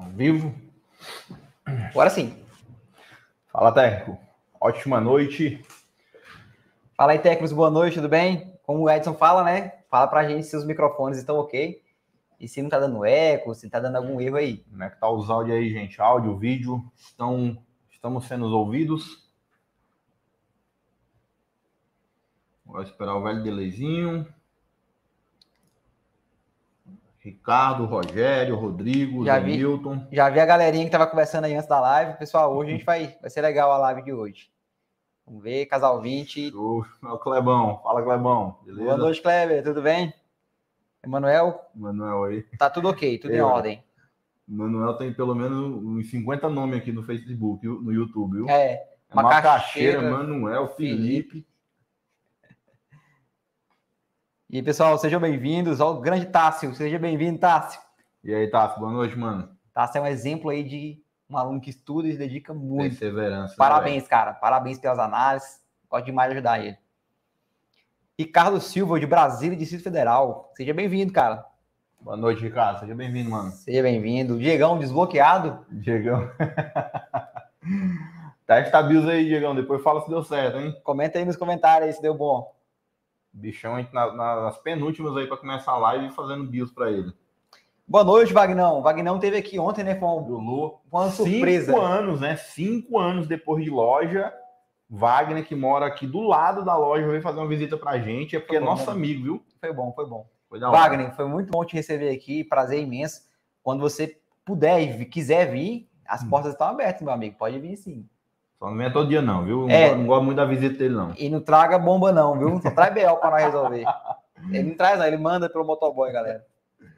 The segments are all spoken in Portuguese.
Ao vivo? Agora sim. Fala, técnico. Ótima noite. Fala aí, técnicos. Boa noite, tudo bem? Como o Edson fala, né? Fala pra gente se os microfones estão ok. E se não tá dando eco, se tá dando algum erro aí. Como é que tá os áudios aí, gente? Áudio, vídeo, estamos sendo ouvidos. Vou esperar o velho delayzinho. Ricardo, Rogério, Rodrigo, Zenilton. Já vi a galerinha que tava conversando aí antes da live. Pessoal, hoje a gente vai ser legal a live de hoje. Vamos ver, casal 20. Show. É o Clebão. Fala, Clebão. Beleza? Boa noite, Kleber. Tudo bem? Emanuel? Manuel aí. Tá tudo ok, tudo em ordem. Manuel tem pelo menos uns 50 nomes aqui no Facebook, no YouTube, viu? É. Macaxeira, Manuel, Felipe. E pessoal, sejam bem-vindos ao grande Tássio. Seja bem-vindo, Tássio. E aí, Tássio, boa noite, mano. Tássio é um exemplo aí de um aluno que estuda e se dedica muito. Perseverança. Parabéns, né, cara. Parabéns pelas análises. Gosto demais de ajudar ele. Ricardo Silva, de Brasília, Distrito Federal. Seja bem-vindo, cara. Boa noite, Ricardo. Seja bem-vindo, mano. Seja bem-vindo. Diegão, desbloqueado. Diegão. Testa a BIOS aí, Diegão. Depois fala se deu certo, hein? Comenta aí nos comentários aí se deu bom. Bichão, a gente nas penúltimas aí para começar a live fazendo BIOS para ele. Boa noite, Vagnão. Vagnão teve aqui ontem, né? Foi uma surpresa. 5 anos, né? 5 anos depois de loja. Wagner, que mora aqui do lado da loja, veio fazer uma visita pra gente. É porque é nosso amigo, viu? Foi bom, foi bom. Wagner, foi muito bom te receber aqui. Prazer imenso. Quando você puder e quiser vir, as portas estão abertas, meu amigo. Pode vir sim. Só não vem todo dia não, viu? Não gosto muito da visita dele, não. E não traga bomba não, viu? Só traz BO para nós resolver. Ele não traz não, ele manda pelo motoboy, galera.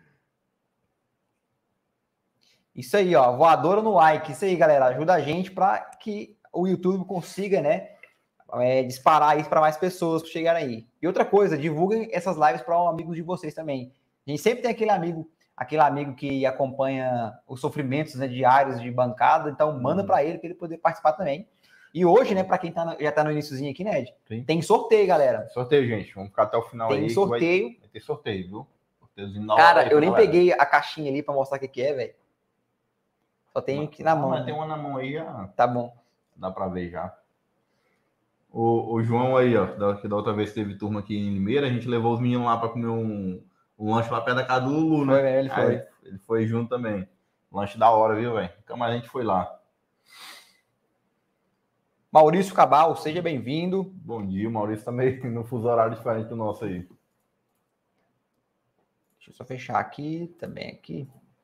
Isso aí, ó, voadora no like. Isso aí, galera. Ajuda a gente para que o YouTube consiga, né, disparar isso para mais pessoas que chegarem aí. E outra coisa, divulguem essas lives para amigos de vocês também. A gente sempre tem aquele amigo que acompanha os sofrimentos, né, diários de bancada, então manda para ele poder participar também. E hoje, né, para quem já tá no iniciozinho aqui, né, Ed, tem sorteio, galera. Sorteio, gente. Vamos ficar até o final aí. Tem sorteio. Vai ter sorteio, viu? Cara, eu nem peguei a caixinha ali para mostrar o que é, velho. Só tem aqui na mão. Mas tem uma na mão aí, já. Tá bom. Dá para ver já. O João aí, ó, da outra vez que teve turma aqui em Limeira, a gente levou os meninos lá para comer um lanche lá perto da casa do Lulu, né? Foi, ele foi. Ele foi junto também. Lanche da hora, viu, velho? Então, mas a gente foi lá. Maurício Cabal, seja bem-vindo. Bom dia, o Maurício tá meio no fuso horário diferente do nosso aí. Deixa eu só fechar aqui, também aqui.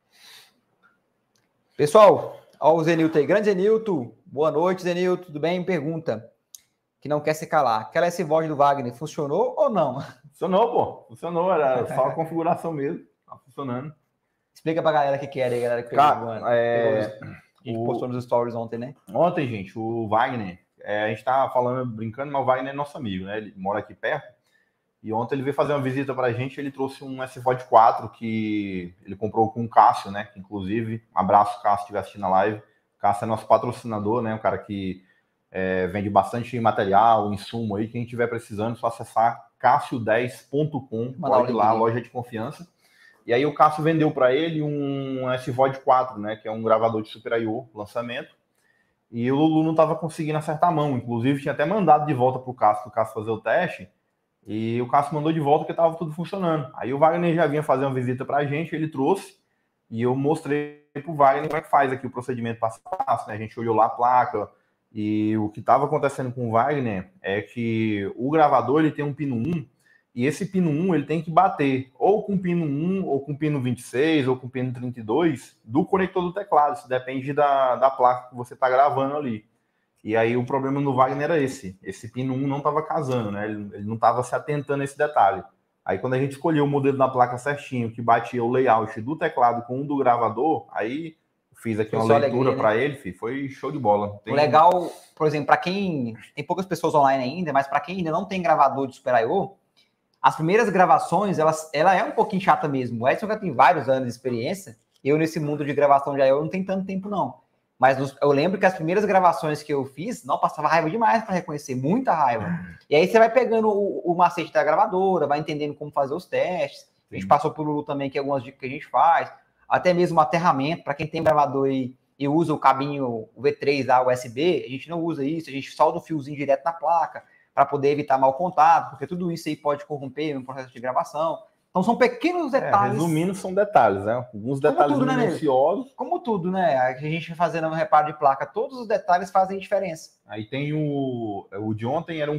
Pessoal, ó o Zenilton aí. Grande Zenilton. Boa noite, Zenilton. Tudo bem? Pergunta. Que não quer se calar. Aquela voz do Wagner funcionou ou não? Funcionou, pô. Funcionou. Era só a configuração mesmo. Tá funcionando. Explica pra galera o que era aí, galera. Que a gente postou nos stories ontem, né? Ontem, gente, o Wagner, a gente tá falando, brincando, mas o Wagner é nosso amigo, né? Ele mora aqui perto. E ontem ele veio fazer uma visita pra gente, ele trouxe um SVOD 4 que ele comprou com o Cássio, né? Que, inclusive, abraço, Cássio, se estiver assistindo a live. O Cássio é nosso patrocinador, né? Um cara que vende bastante material, insumo aí. Quem estiver precisando, só acessar cassio10.com, pode ir lá, loja de confiança. E aí o Cássio vendeu para ele um SVOD 4, né? Que é um gravador de Super I/O, lançamento. E o Lulu não estava conseguindo acertar a mão. Inclusive, tinha até mandado de volta para o Cássio fazer o teste. E o Cássio mandou de volta porque estava tudo funcionando. Aí o Wagner já vinha fazer uma visita para a gente, ele trouxe. E eu mostrei para o Wagner como é que faz aqui o procedimento passo a passo, né? A gente olhou lá a placa. E o que estava acontecendo com o Wagner é que o gravador ele tem um pino 1. E esse pino 1 ele tem que bater ou com pino 1, ou com pino 26, ou com pino 32 do conector do teclado. Isso depende da placa que você está gravando ali. E aí o problema no Wagner era esse. Esse pino 1 não estava casando, né? Ele não estava se atentando a esse detalhe. Aí quando a gente escolheu o modelo da placa certinho, que batia o layout do teclado com o do gravador, aí fiz aqui uma leitura para ele, foi show de bola. O legal, por exemplo, para quem... Tem poucas pessoas online ainda, mas para quem ainda não tem gravador de Super I/O, as primeiras gravações, ela é um pouquinho chata mesmo. O Edson já tem vários anos de experiência. Eu, nesse mundo de gravação de I/O, não tenho tanto tempo, não. Mas eu lembro que as primeiras gravações que eu fiz, não, passava raiva demais para reconhecer, muita raiva. E aí você vai pegando o macete da gravadora, vai entendendo como fazer os testes. A gente passou por Lulu também, que é algumas dicas que a gente faz. até mesmo aterramento, para quem tem gravador e usa o cabinho V3 da USB, a gente não usa isso, a gente solda o fiozinho direto na placa, para poder evitar mau contato, porque tudo isso aí pode corromper no processo de gravação. Então são pequenos detalhes. Resumindo, são detalhes, né? Alguns detalhes tudo, minuciosos. Como tudo, né? A gente fazendo um reparo de placa, todos os detalhes fazem diferença. Aí tem o de ontem era um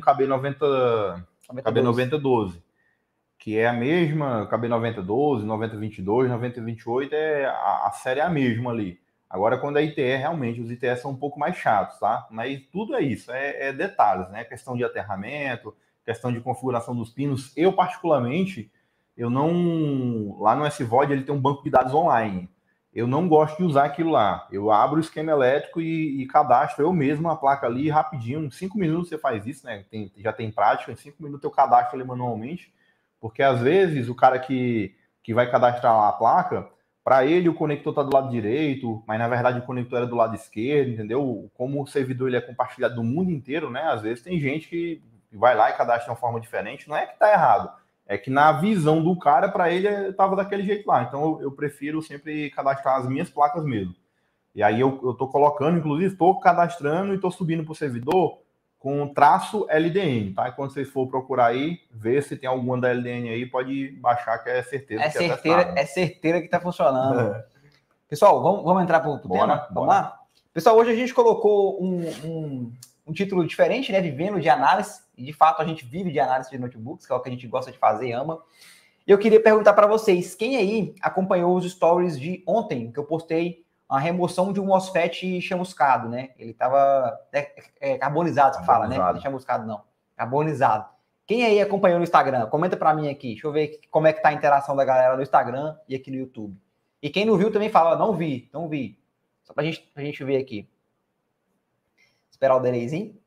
KB9012, que é a mesma KB9012, 9022, 9028, a série é a mesma ali. Agora, quando é ITE, realmente, os ITE são um pouco mais chatos, tá? Mas tudo é isso, é detalhes, né? Questão de aterramento, questão de configuração dos pinos. Eu, particularmente, lá no SVOD, ele tem um banco de dados online. Eu não gosto de usar aquilo lá. Eu abro o esquema elétrico e cadastro eu mesmo a placa ali rapidinho. Em 5 minutos você faz isso, né? Já tem prática. Em 5 minutos eu cadastro ele manualmente. Porque, às vezes, o cara que vai cadastrar lá a placa, para ele o conector está do lado direito, mas, na verdade, o conector era do lado esquerdo, entendeu? Como o servidor ele é compartilhado do mundo inteiro, né? Às vezes tem gente que vai lá e cadastra de uma forma diferente. Não é que está errado. É que na visão do cara, para ele, estava daquele jeito lá. Então, eu prefiro sempre cadastrar as minhas placas mesmo. E aí, eu estou colocando, inclusive, estou cadastrando e estou subindo para o servidor com traço LDN, tá? E quando vocês for procurar aí, ver se tem alguma da LDN aí, pode baixar, que é certeza. É certeira que está funcionando. Pessoal, vamos entrar para o tema? Vamos lá? Pessoal, hoje a gente colocou um título diferente, né? Vivendo de análise. E, de fato, a gente vive de análise de notebooks, que é o que a gente gosta de fazer e ama. E eu queria perguntar para vocês, quem aí acompanhou os stories de ontem, que eu postei a remoção de um MOSFET chamuscado, né? Ele estava carbonizado, que fala, né? Não é chamuscado, não. Carbonizado. Quem aí acompanhou no Instagram? Comenta para mim aqui. Deixa eu ver como é que tá a interação da galera no Instagram e aqui no YouTube. E quem não viu também fala, não vi. Só pra gente ver aqui. Esperar o delayzinho.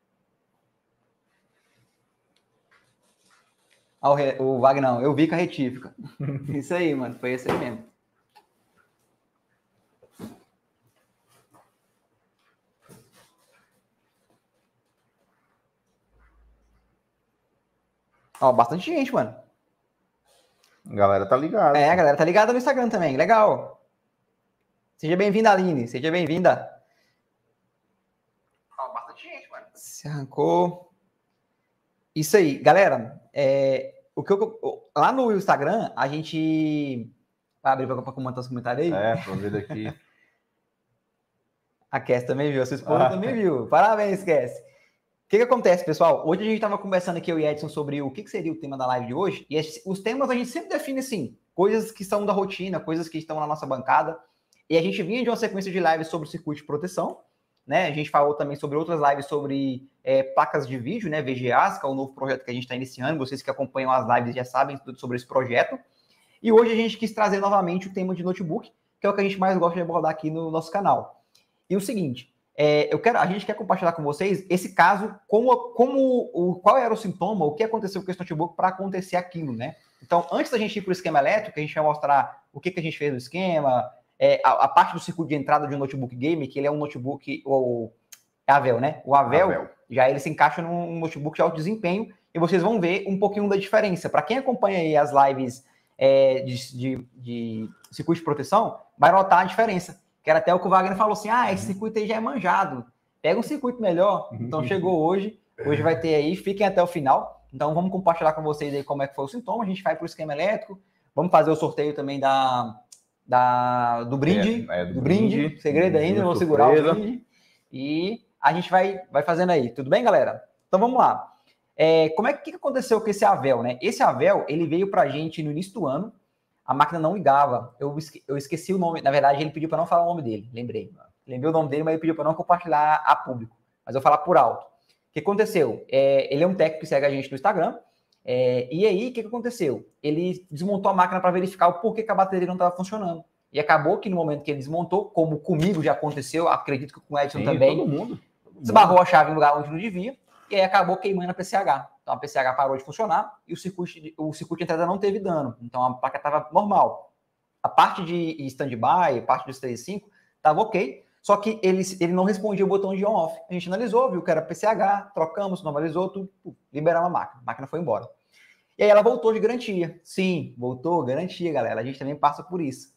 O Wagner, eu vi com a retífica. Isso aí, mano. Foi esse aí mesmo. Ó, bastante gente, mano. A galera tá ligada. A galera tá ligada no Instagram também. Legal. Seja bem-vinda, Aline. Seja bem-vinda. Ó, bastante gente, mano. Se arrancou. Isso aí. Galera, lá no Instagram, a gente... Vai abrir pra comentar os comentários aí? Tô vendo aqui. A Cass também viu. A sua esposa também viu. Parabéns, Cass. O que acontece, pessoal? Hoje a gente estava conversando aqui, eu e Edson, sobre o que seria o tema da live de hoje. E os temas a gente sempre define assim, coisas que são da rotina, coisas que estão na nossa bancada. E a gente vinha de uma sequência de lives sobre circuito de proteção, né? A gente falou também sobre outras lives sobre placas de vídeo, né? VGAs, que é o novo projeto que a gente está iniciando. Vocês que acompanham as lives já sabem tudo sobre esse projeto. E hoje a gente quis trazer novamente o tema de notebook, que é o que a gente mais gosta de abordar aqui no nosso canal. E o seguinte... a gente quer compartilhar com vocês esse caso, qual era o sintoma, o que aconteceu com esse notebook para acontecer aquilo, né? Então, antes da gente ir para o esquema elétrico, a gente vai mostrar o que a gente fez no esquema, a parte do circuito de entrada de um notebook game, que ele é um notebook, Avel, né? O Avel, já ele se encaixa num notebook de alto desempenho, e vocês vão ver um pouquinho da diferença. Para quem acompanha aí as lives de circuito de proteção, vai notar a diferença. Que era até o que o Wagner falou assim, esse circuito aí já é manjado, pega um circuito melhor. Então chegou hoje vai ter aí, fiquem até o final. Então vamos compartilhar com vocês aí como é que foi o sintoma, a gente vai para o esquema elétrico, vamos fazer o sorteio também do brinde, do brinde, segredo ainda, vou segurar o brinde, e a gente vai fazendo aí, tudo bem, galera? Então vamos lá. O que aconteceu com esse Avel, né? Esse Avel, ele veio para a gente no início do ano, a máquina não ligava, eu esqueci o nome, na verdade ele pediu para não falar o nome dele, lembrei o nome dele, mas ele pediu para não compartilhar a público, mas eu vou falar por alto. O que aconteceu? Ele é um técnico que segue a gente no Instagram, e aí o que aconteceu? Ele desmontou a máquina para verificar o porquê que a bateria não estava funcionando, e acabou que no momento que ele desmontou, como comigo já aconteceu, acredito que com o Edson também, todo mundo esbarrou a chave em lugar onde não devia, e aí acabou queimando a PCH. Então a PCH parou de funcionar e o circuito de entrada não teve dano. Então a placa estava normal. A parte de stand-by, a parte dos 3.5, estava ok. Só que ele não respondia o botão de on-off. A gente analisou, viu que era PCH, trocamos, normalizou, tudo, liberamos a máquina. A máquina foi embora. E aí ela voltou de garantia. Sim, voltou, garantia, galera. A gente também passa por isso.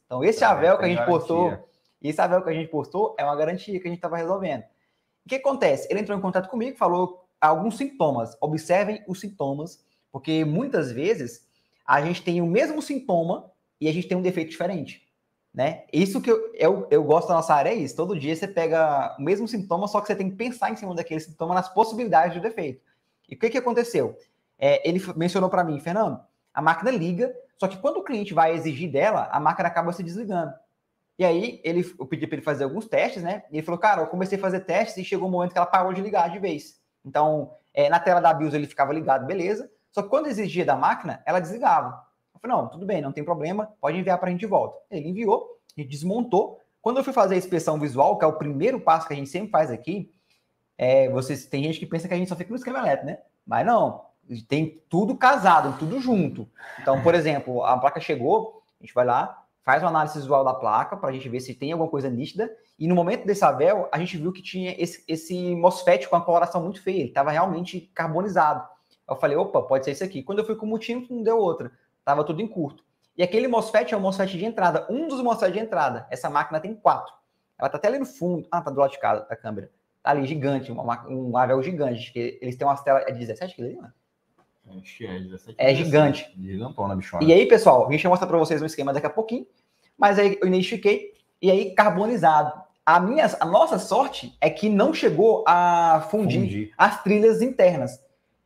Então, esse Avel que a gente postou, é uma garantia que a gente estava resolvendo. O que acontece? Ele entrou em contato comigo, falou alguns sintomas. Observem os sintomas, porque muitas vezes a gente tem o mesmo sintoma e a gente tem um defeito diferente, né? Isso que eu gosto da nossa área é isso. Todo dia você pega o mesmo sintoma, só que você tem que pensar em cima daquele sintoma, nas possibilidades do defeito. E o que aconteceu? Ele mencionou para mim, Fernando, a máquina liga, só que quando o cliente vai exigir dela, a máquina acaba se desligando. E aí, eu pedi para ele fazer alguns testes, né? E ele falou, cara, eu comecei a fazer testes e chegou um momento que ela parou de ligar de vez. Então, na tela da BIOS ele ficava ligado, beleza. Só que quando exigia da máquina, ela desligava. Eu falei, não, tudo bem, não tem problema, pode enviar para a gente de volta. Ele enviou, a gente desmontou. Quando eu fui fazer a inspeção visual, que é o primeiro passo que a gente sempre faz aqui, tem gente que pensa que a gente só fica no esquema elétrico, né? Mas não, tem tudo casado, tudo junto. Então, por exemplo, a placa chegou, a gente vai lá, faz uma análise visual da placa para a gente ver se tem alguma coisa nítida. E no momento desse Avel, a gente viu que tinha esse MOSFET com a coloração muito feia. Ele estava realmente carbonizado. Eu falei, opa, pode ser isso aqui. Quando eu fui com o multímetro, não deu outra. Estava tudo em curto. E aquele MOSFET é o MOSFET de entrada. Um dos MOSFET de entrada. Essa máquina tem 4. Ela está até ali no fundo. Ah, tá do lado de cá da câmera. Tá ali, gigante. Um Avel gigante. Que eles têm umas telas... É de 17 quilos ali, mano? Acho que é 17. É gigante. Gigantona, bichona. E aí, pessoal, a gente vai mostrar para vocês um esquema daqui a pouquinho. Mas aí eu identifiquei, e aí carbonizado. A nossa sorte é que não chegou a fundir as trilhas internas.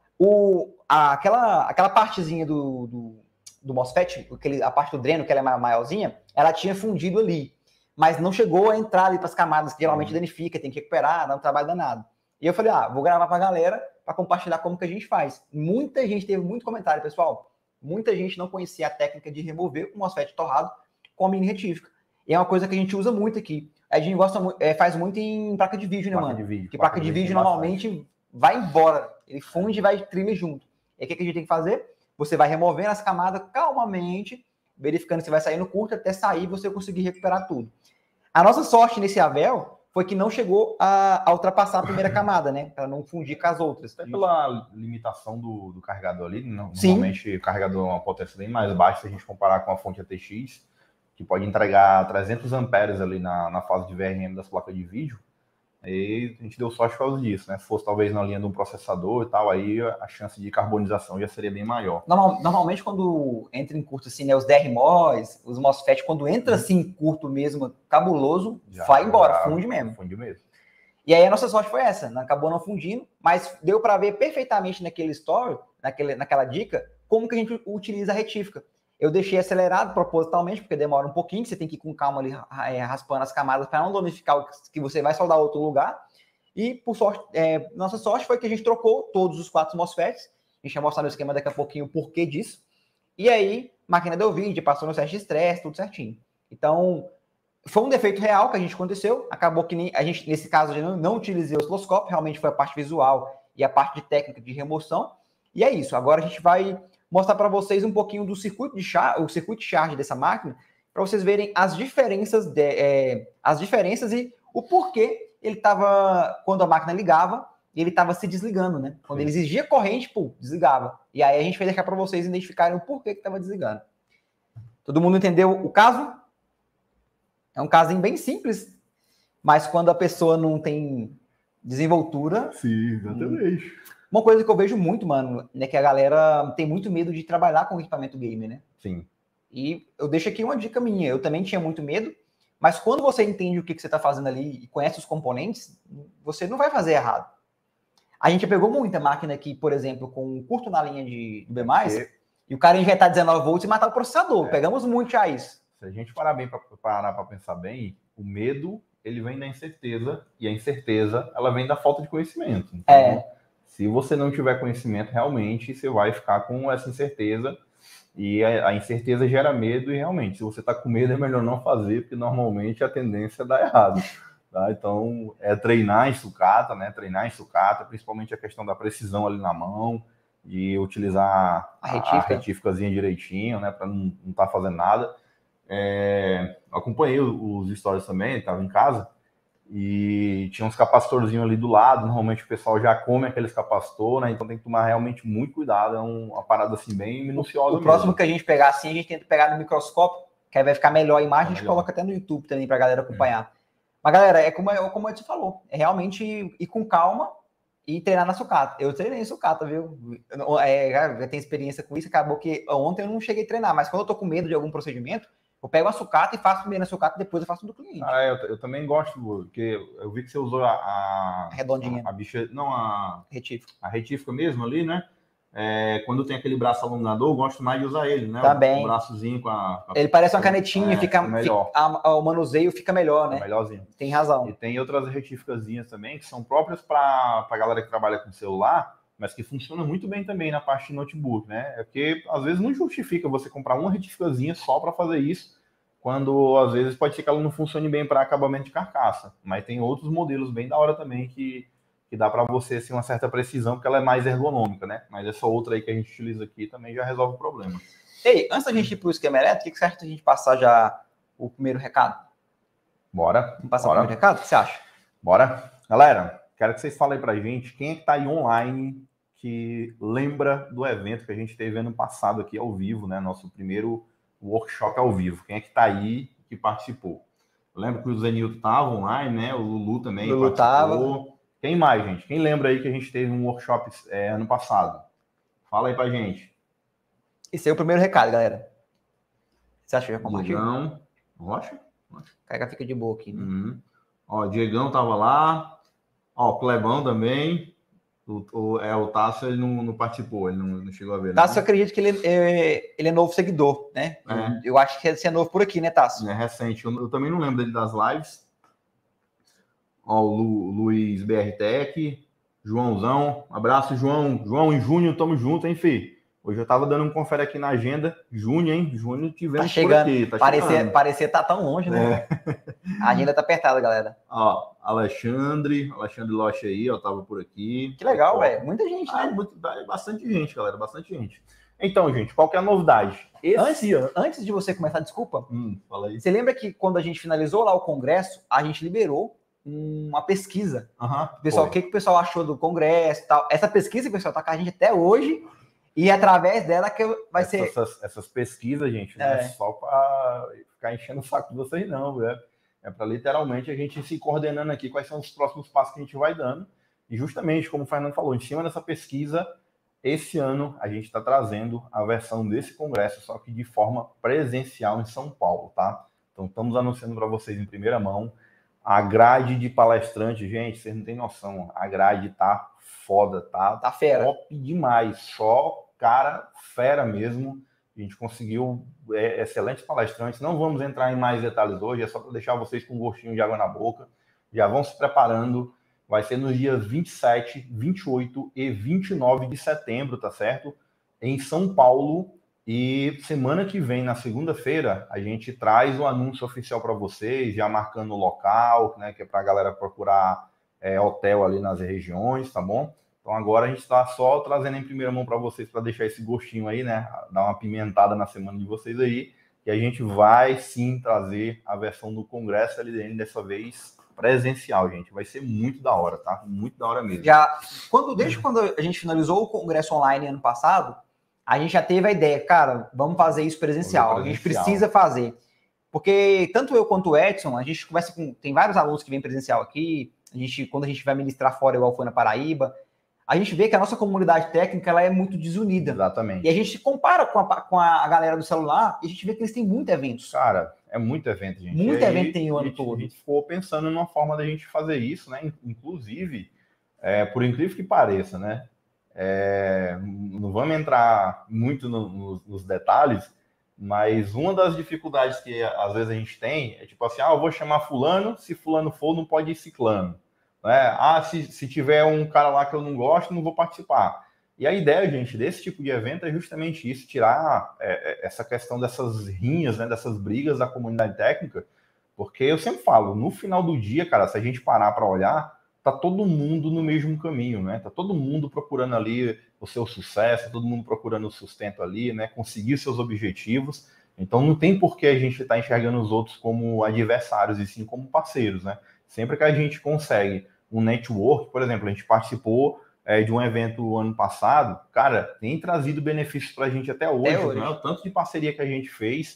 Aquela partezinha do MOSFET, a parte do dreno, que ela é maiorzinha, ela tinha fundido ali. Mas não chegou a entrar ali para as camadas que geralmente danifica, tem que recuperar, dá um trabalho danado. E eu falei, vou gravar para a galera para compartilhar como que a gente faz. Muita gente teve muito comentário, pessoal. Muita gente não conhecia a técnica de remover o MOSFET torrado com a mini retífica. E é uma coisa que a gente usa muito aqui. A gente faz muito em placa de vídeo, né, mano? Porque placa de vídeo normalmente vai embora. Ele funde e vai trilha junto. E o que a gente tem que fazer? Você vai removendo as camadas calmamente, verificando se vai sair no curto, até sair e você conseguir recuperar tudo. A nossa sorte nesse Avel foi que não chegou a ultrapassar a primeira camada, né? Para não fundir com as outras. Até pela limitação do carregador ali, normalmente o carregador é uma potência bem mais baixa se a gente comparar com a fonte ATX, que pode entregar 300 amperes ali na fase de VRM das placas de vídeo. E a gente deu sorte por causa disso, né? Se fosse talvez na linha de um processador e tal, aí a chance de carbonização já seria bem maior. Normalmente quando entra em curto assim, né, os DRMOS, os MOSFET, quando entra assim em curto mesmo, cabuloso, vai embora, funde mesmo. Funde mesmo. E aí a nossa sorte foi essa, né? Acabou não fundindo, mas deu para ver perfeitamente naquele story, naquela dica, como que a gente utiliza a retífica. Eu deixei acelerado propositalmente, porque demora um pouquinho, você tem que ir com calma ali, raspando as camadas para não danificar o que você vai soldar outro lugar. E, por sorte, nossa sorte foi que a gente trocou todos os 4 MOSFETs. A gente vai mostrar no esquema daqui a pouquinho o porquê disso. E aí, máquina deu vídeo, passou no teste de estresse, tudo certinho. Então, foi um defeito real que a gente aconteceu. Acabou que a gente, nesse caso, a gente não utilizei o osciloscópio, realmente foi a parte visual e a parte de técnica de remoção. E é isso. Agora a gente vai mostrar para vocês um pouquinho do circuito de charge dessa máquina, para vocês verem as diferenças e o porquê ele estava, quando a máquina ligava, ele estava se desligando, né? Quando ele exigia corrente, desligava. E aí a gente vai deixar para vocês identificarem o porquê que estava desligando. Todo mundo entendeu o caso? É um casinho bem simples, mas quando a pessoa não tem desenvoltura... Sim, exatamente. Uma coisa que eu vejo muito, mano, é que a galera tem muito medo de trabalhar com equipamento gamer, né? Sim. E eu deixo aqui uma dica minha. Eu também tinha muito medo, mas quando você entende o que você está fazendo ali e conhece os componentes, você não vai fazer errado. A gente pegou muita máquina aqui, por exemplo, com um curto na linha de B+, e o cara injetar 19 volts e matar o processador. Pegamos muito já isso. Se a gente parar para pensar bem, o medo, ele vem da incerteza, e a incerteza, ela vem da falta de conhecimento. Então, se você não tiver conhecimento, realmente, você vai ficar com essa incerteza, e a incerteza gera medo, e realmente, se você está com medo, é melhor não fazer, porque normalmente a tendência é dar errado. Tá? Então, treinar em sucata, né? Treinar em sucata, principalmente a questão da precisão ali na mão, de utilizar a retíficazinha direitinho, né? Para não estar fazendo nada. Acompanhei os stories também, estava em casa, e tinha uns capacitorzinhos ali do lado. Normalmente o pessoal já come aqueles capacitor, né? Então tem que tomar realmente muito cuidado. É uma parada assim bem minuciosa. O próximo que a gente pegar assim, a gente tenta pegar no microscópio que aí vai ficar melhor a imagem, a gente melhor. coloca até no YouTube também pra galera acompanhar. Mas, galera, é como a gente falou, é realmente ir com calma e treinar na sucata. Eu treinei em sucata, viu? Já tenho experiência com isso, acabou que ontem eu não cheguei a treinar, mas quando eu tô com medo de algum procedimento, eu pego a sucata e faço primeiro a sucata, depois eu faço do cliente. Eu também gosto, porque eu vi que você usou a redondinha. A bicha, não, a retífica. A retífica mesmo ali, né? Quando tem aquele braço alongador, eu gosto mais de usar ele, né? Também. O braçozinho com a... Ele parece uma canetinha, fica melhor. O manuseio fica melhor, né? Melhorzinho. Tem razão. E tem outras retíficazinhas também, que são próprias para a galera que trabalha com celular, mas que funcionam muito bem também na parte de notebook, né? É porque às vezes não justifica você comprar uma retíficazinha só para fazer isso, quando às vezes pode ser que ela não funcione bem para acabamento de carcaça. Mas tem outros modelos bem da hora também que dá para você assim, uma certa precisão, porque ela é mais ergonômica, né? Mas essa outra aí que a gente utiliza aqui também já resolve o problema. Ei, antes da gente ir para o esquema elétrico, o que você acha da gente passar já o primeiro recado? Bora. Vamos passar o primeiro recado? O que você acha? Bora. Galera, quero que vocês falem pra gente quem é que tá aí online que lembra do evento que a gente teve ano passado aqui ao vivo, né? Nosso primeiro workshop ao vivo. Quem é que tá aí que participou? Eu lembro que o Zenilton tava online, né? O Lulu também participou. Tava. Quem mais, gente? Quem lembra aí que a gente teve um workshop ano passado? Fala aí pra gente. Esse é o primeiro recado, galera. Você acha que já compartilha? Diegão. Rocha? Carga fica de boa aqui, né? Ó, Diegão tava lá. Ó, o Clebão também. O Tasso, ele não participou, ele não chegou a ver. Tasso, eu acredito que ele é novo seguidor, né? Eu acho que ele é novo por aqui, né, Tasso? É recente. Eu também não lembro dele das lives. Ó, o Luiz BR Tech, Joãozão. Abraço, João. João, em junho, tamo junto, hein, Fê? Hoje eu tava dando um confere aqui na agenda. Junho, hein? Junho tivemos tá chegando. Por aqui. Tá parecia tá tão longe, né? A agenda tá apertada, galera. Ó, Alexandre Loche aí, ó, tava por aqui. Que legal, velho. Muita gente, né? Bastante gente, galera, bastante gente. Então, gente, qual que é a novidade? Antes de você começar, desculpa. Fala aí. Você lembra que quando a gente finalizou lá o congresso, a gente liberou uma pesquisa. Pessoal, o que o pessoal achou do congresso e tal. Essa pesquisa, pessoal, tá com a gente até hoje. E através dela que vai ser... Essas pesquisas, gente, não é só para ficar enchendo o saco de vocês, não, velho. É para literalmente a gente se coordenando aqui quais são os próximos passos que a gente vai dando. E justamente, como o Fernando falou, em cima dessa pesquisa, esse ano a gente está trazendo a versão desse congresso, só que de forma presencial em São Paulo, tá? Então estamos anunciando para vocês em primeira mão. A grade de palestrante, gente, vocês não têm noção. A grade tá foda, tá fera. Top demais. Só cara fera mesmo. A gente conseguiu excelentes palestrantes. Não vamos entrar em mais detalhes hoje, é só para deixar vocês com um gostinho de água na boca. Já vão se preparando. Vai ser nos dias 27, 28 e 29 de setembro, tá certo? Em São Paulo. E semana que vem, na segunda-feira, a gente traz o anúncio oficial para vocês, já marcando o local, né, que é para a galera procurar hotel ali nas regiões, tá bom? Então agora a gente está só trazendo em primeira mão para vocês, para deixar esse gostinho aí, né? Dar uma pimentada na semana de vocês aí. E a gente vai sim trazer a versão do Congresso LDN, dessa vez presencial, gente. Vai ser muito da hora, tá? Muito da hora mesmo. Desde quando a gente finalizou o Congresso Online ano passado, a gente já teve a ideia, cara, vamos fazer isso presencial. A gente precisa fazer. Porque tanto eu quanto o Edson, a gente conversa com... Tem vários alunos que vêm presencial aqui. Quando a gente vai ministrar fora, igual foi na Paraíba, a gente vê que a nossa comunidade técnica ela é muito desunida. Exatamente. E a gente se compara com a galera do celular e a gente vê que eles têm muitos eventos. Cara, é muito evento, gente. Muito evento tem o ano todo. A gente ficou pensando numa forma da gente fazer isso, né? Inclusive, por incrível que pareça, né? Não vamos entrar muito nos detalhes, mas uma das dificuldades que às vezes a gente tem é tipo assim, eu vou chamar fulano, se fulano for, não pode ir ciclano. Se tiver um cara lá que eu não gosto, não vou participar. E a ideia, gente, desse tipo de evento é justamente isso, tirar essa questão dessas rinhas, né, dessas brigas da comunidade técnica, porque eu sempre falo, no final do dia, cara, se a gente parar para olhar, tá todo mundo no mesmo caminho, né? Tá todo mundo procurando ali o seu sucesso, todo mundo procurando o sustento ali, né? Conseguir seus objetivos. Então não tem por que a gente estar enxergando os outros como adversários e sim como parceiros, né? Sempre que a gente consegue um network, por exemplo, a gente participou de um evento ano passado, cara, tem trazido benefícios para a gente até hoje, né? O tanto de parceria que a gente fez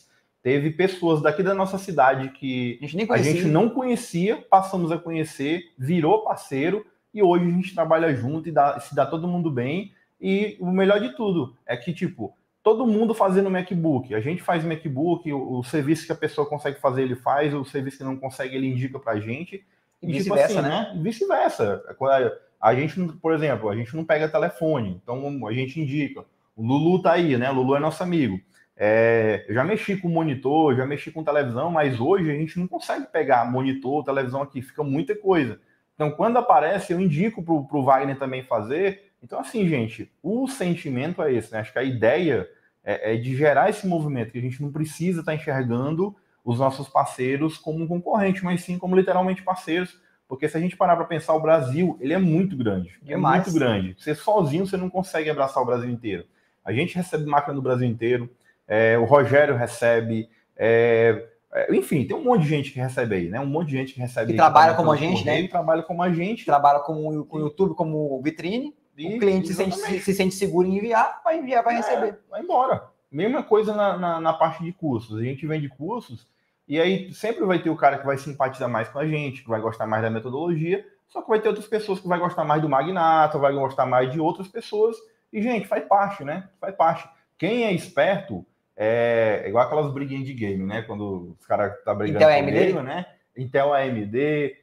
teve pessoas daqui da nossa cidade que a gente não conhecia, passamos a conhecer, virou parceiro, e hoje a gente trabalha junto e se dá todo mundo bem. E o melhor de tudo é que, tipo, todo mundo fazendo MacBook. A gente faz MacBook, o serviço que a pessoa consegue fazer, ele faz, o serviço que não consegue, ele indica pra gente. E vice-versa, tipo assim, né? Vice-versa. A gente, por exemplo, a gente não pega telefone, então a gente indica. O Lulu tá aí, né? O Lulu é nosso amigo. Eu já mexi com monitor, já mexi com televisão, mas hoje a gente não consegue pegar monitor, televisão aqui, fica muita coisa. Então, quando aparece, eu indico pro Wagner também fazer. Então, assim, gente, o sentimento é esse, né? Acho que a ideia é de gerar esse movimento, que a gente não precisa estar enxergando os nossos parceiros como um concorrente, mas sim como literalmente parceiros, porque se a gente parar para pensar, o Brasil, ele é muito grande. Demais. É muito grande. Você sozinho, você não consegue abraçar o Brasil inteiro. A gente recebe máquina do Brasil inteiro, o Rogério recebe, enfim, tem um monte de gente que recebe aí, né? Um monte de gente que recebe. Que trabalha como a gente, né? Trabalha como a gente. Trabalha com o YouTube como vitrine. O cliente se sente seguro em enviar, vai receber. Vai embora. Mesma coisa na parte de cursos. A gente vende cursos e aí sempre vai ter o cara que vai simpatizar mais com a gente, que vai gostar mais da metodologia, só que vai ter outras pessoas que vai gostar mais do Magnata, vai gostar mais de outras pessoas. E, gente, faz parte, né? Faz parte. Quem é esperto é igual aquelas briguinhas de game, né? Quando os caras tá brigando Intel, com AMD, game, né? Intel, AMD,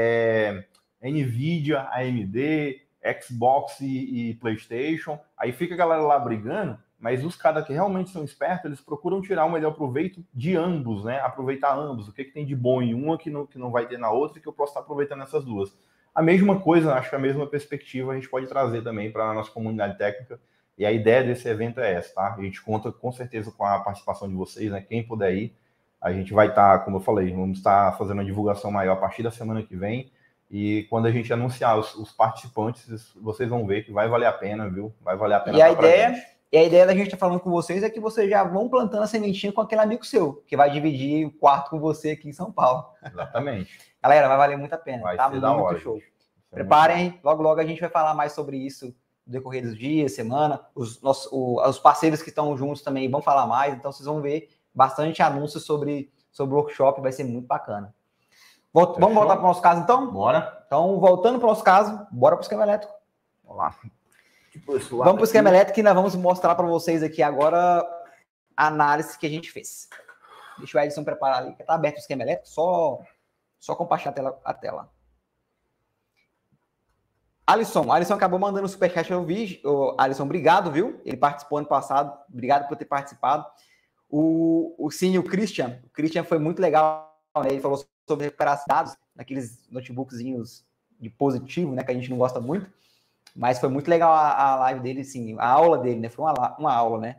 Nvidia, AMD, Xbox e PlayStation. Aí fica a galera lá brigando, mas os caras que realmente são espertos, eles procuram tirar o melhor proveito de ambos, né? Aproveitar ambos. O que tem de bom em uma que não vai ter na outra e que eu posso estar aproveitando nessas duas. A mesma coisa, acho que a mesma perspectiva a gente pode trazer também para a nossa comunidade técnica. E a ideia desse evento é essa, tá? A gente conta com certeza com a participação de vocês, né? Quem puder ir, a gente vai estar, como eu falei, vamos estar fazendo uma divulgação maior a partir da semana que vem. E quando a gente anunciar os participantes, vocês vão ver que vai valer a pena, viu? Vai valer a pena. E a ideia da gente estar falando com vocês é que vocês já vão plantando a sementinha com aquele amigo seu, que vai dividir o quarto com você aqui em São Paulo. Exatamente. Galera, vai valer muito a pena. Vai tá ser da hora, show. Gente. Preparem, logo a gente vai falar mais sobre isso no decorrer dos dias, semana. Os parceiros que estão juntos também vão falar mais, então vocês vão ver bastante anúncios sobre o workshop, vai ser muito bacana. Vamos voltar para o nosso caso, então? Bora. Então, voltando para o nosso caso, bora para o esquema elétrico. Vamos lá. Vamos para o esquema elétrico e nós vamos mostrar para vocês aqui agora a análise que a gente fez. Deixa o Edson preparar ali, que está aberto o esquema elétrico, só compartilhar a tela. Alisson acabou mandando o superchat, eu vi. Alisson, obrigado, viu? Ele participou ano passado, obrigado por ter participado. O Christian foi muito legal, né? Ele falou sobre recuperar dados naqueles notebookzinhos de positivo, né? Que a gente não gosta muito. Mas foi muito legal a live dele, sim. A aula dele, né? Foi uma aula, né?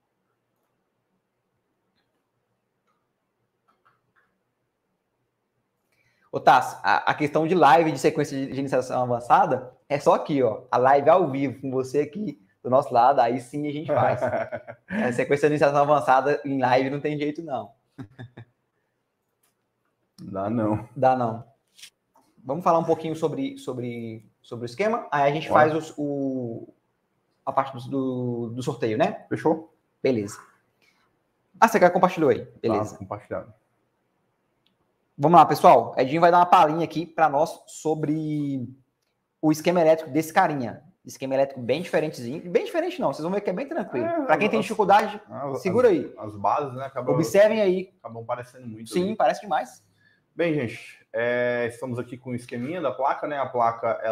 Ô, Tassi, a questão de live de sequência de iniciação avançada é só aqui, ó. A live ao vivo, com você aqui do nosso lado, aí sim a gente faz. A sequência de iniciação avançada em live não tem jeito, não. Dá não. Vamos falar um pouquinho sobre o esquema, aí a gente faz a parte do sorteio, né? Fechou? Beleza. Você compartilhou aí? Beleza. Tá compartilhado. Vamos lá, pessoal. Edinho vai dar uma palhinha aqui para nós sobre o esquema elétrico desse carinha. Esquema elétrico bem diferentezinho. Bem diferente não, vocês vão ver que é bem tranquilo. Para quem tem dificuldade, segura aí. As bases, né? Observem aí. Acabam parecendo muito. Sim, parece demais. Bem, gente, estamos aqui com o esqueminha da placa, né? A placa,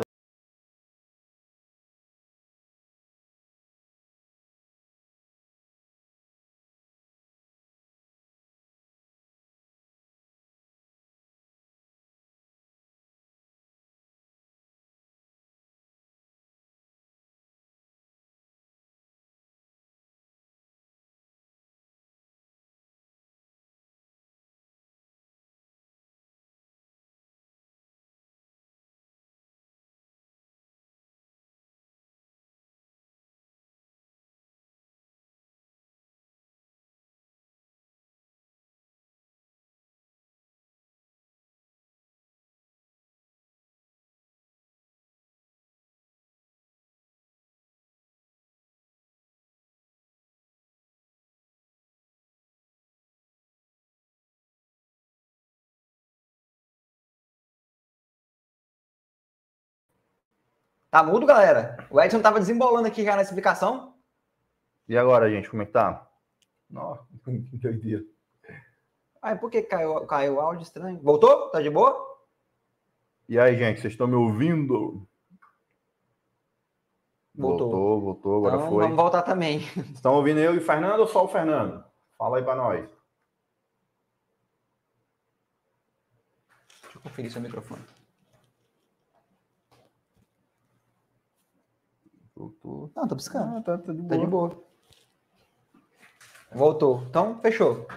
Tá mudo, galera? O Edson tava desembolando aqui já na explicação. E agora, gente, como é que tá? Nossa, que doideira. Ai, por que caiu o áudio estranho? Voltou? Tá de boa? E aí, gente, vocês estão me ouvindo? Voltou, agora então, foi. Vamos voltar também. Estão ouvindo eu e o Fernando ou só o Fernando? Fala aí para nós. Deixa eu conferir seu microfone. Voltou. Não, tô piscando. Tá de boa. Tá de boa. Voltou. Então, fechou.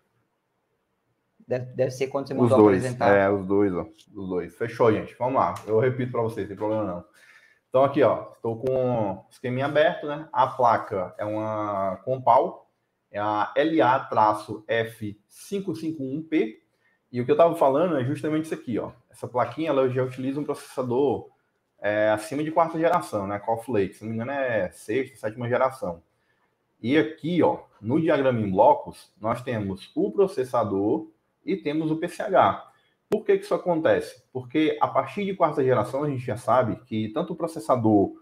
Deve ser quando você mandou apresentar. Os dois, ó. Os dois. Fechou, gente. Vamos lá. Eu repito para vocês, sem problema não. Então, aqui, ó. Estou com o esqueminha aberto, né? A placa é uma Compal. É a LA-F551P. E o que eu estava falando é justamente isso aqui, ó. Essa plaquinha, ela já utiliza um processador acima de 4ª geração, né? Coffee Lake. Se não me engano, é 6ª, 7ª geração. E aqui, ó, no diagrama em blocos, nós temos o processador e temos o PCH. Por que isso acontece? Porque a partir de 4ª geração, a gente já sabe que tanto o processador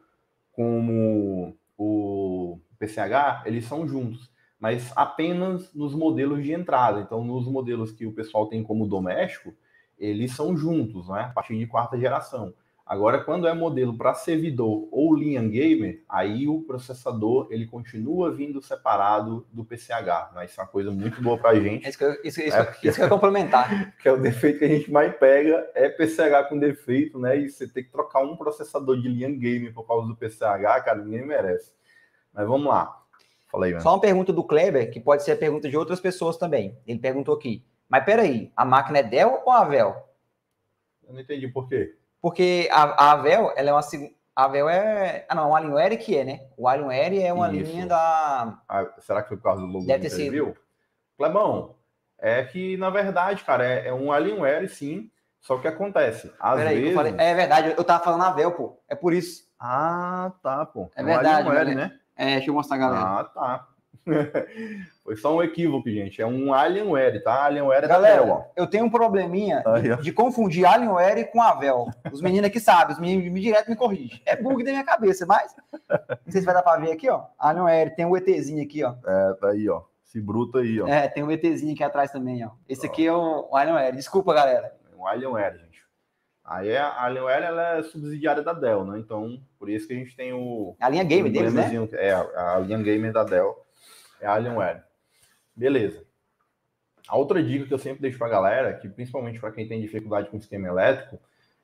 como o PCH, eles são juntos, mas apenas nos modelos de entrada. Então, nos modelos que o pessoal tem como doméstico, eles são juntos, né? A partir de 4ª geração. Agora, quando é modelo para servidor ou linha gamer, aí o processador ele continua vindo separado do PCH. Né? Isso é uma coisa muito boa para a gente. Isso que eu ia complementar. Que é o defeito que a gente mais pega, é PCH com defeito, né? E você tem que trocar um processador de linha gamer por causa do PCH, cara, ninguém merece. Mas vamos lá. Fala aí, mano. Só uma pergunta do Kleber, que pode ser a pergunta de outras pessoas também. Ele perguntou aqui, mas peraí, a máquina é Dell ou Avel? Eu não entendi por quê. Porque a Avel, ela é uma segunda. A Avel é. Ah, não, o Alienware que é, né? O Alienware é uma linha da. Será que foi por causa do logo? Deve ter sido. Clebão, é que, na verdade, cara, é um Alienware, sim. Só que acontece, às vezes... É verdade, eu tava falando Avel, pô. É por isso. Ah, tá, pô. É verdade, Alienware, né? Deixa eu mostrar a galera. Ah, tá. Foi só um equívoco, gente. É um Alienware, tá? Alienware é galera, da Dell, ó. eu tenho um probleminha de confundir Alienware com Avel. Os meninos aqui sabem, os meninos direto me corrigem. É bug da minha cabeça, mas... Não sei se vai dar pra ver aqui, ó. Alienware, tem um ETzinho aqui, ó. Tá aí, ó. Esse bruto aí, ó. Tem um ETzinho aqui atrás também, ó. Esse aqui é o Alienware. Desculpa, galera. É um Alienware, gente. Aí a Alienware, ela é subsidiária da Dell, né? Então, por isso que a gente tem a linha gamer deles, né? A linha gamer da Dell é a Alienware. Beleza. A outra dica que eu sempre deixo pra galera, que principalmente para quem tem dificuldade com esquema elétrico,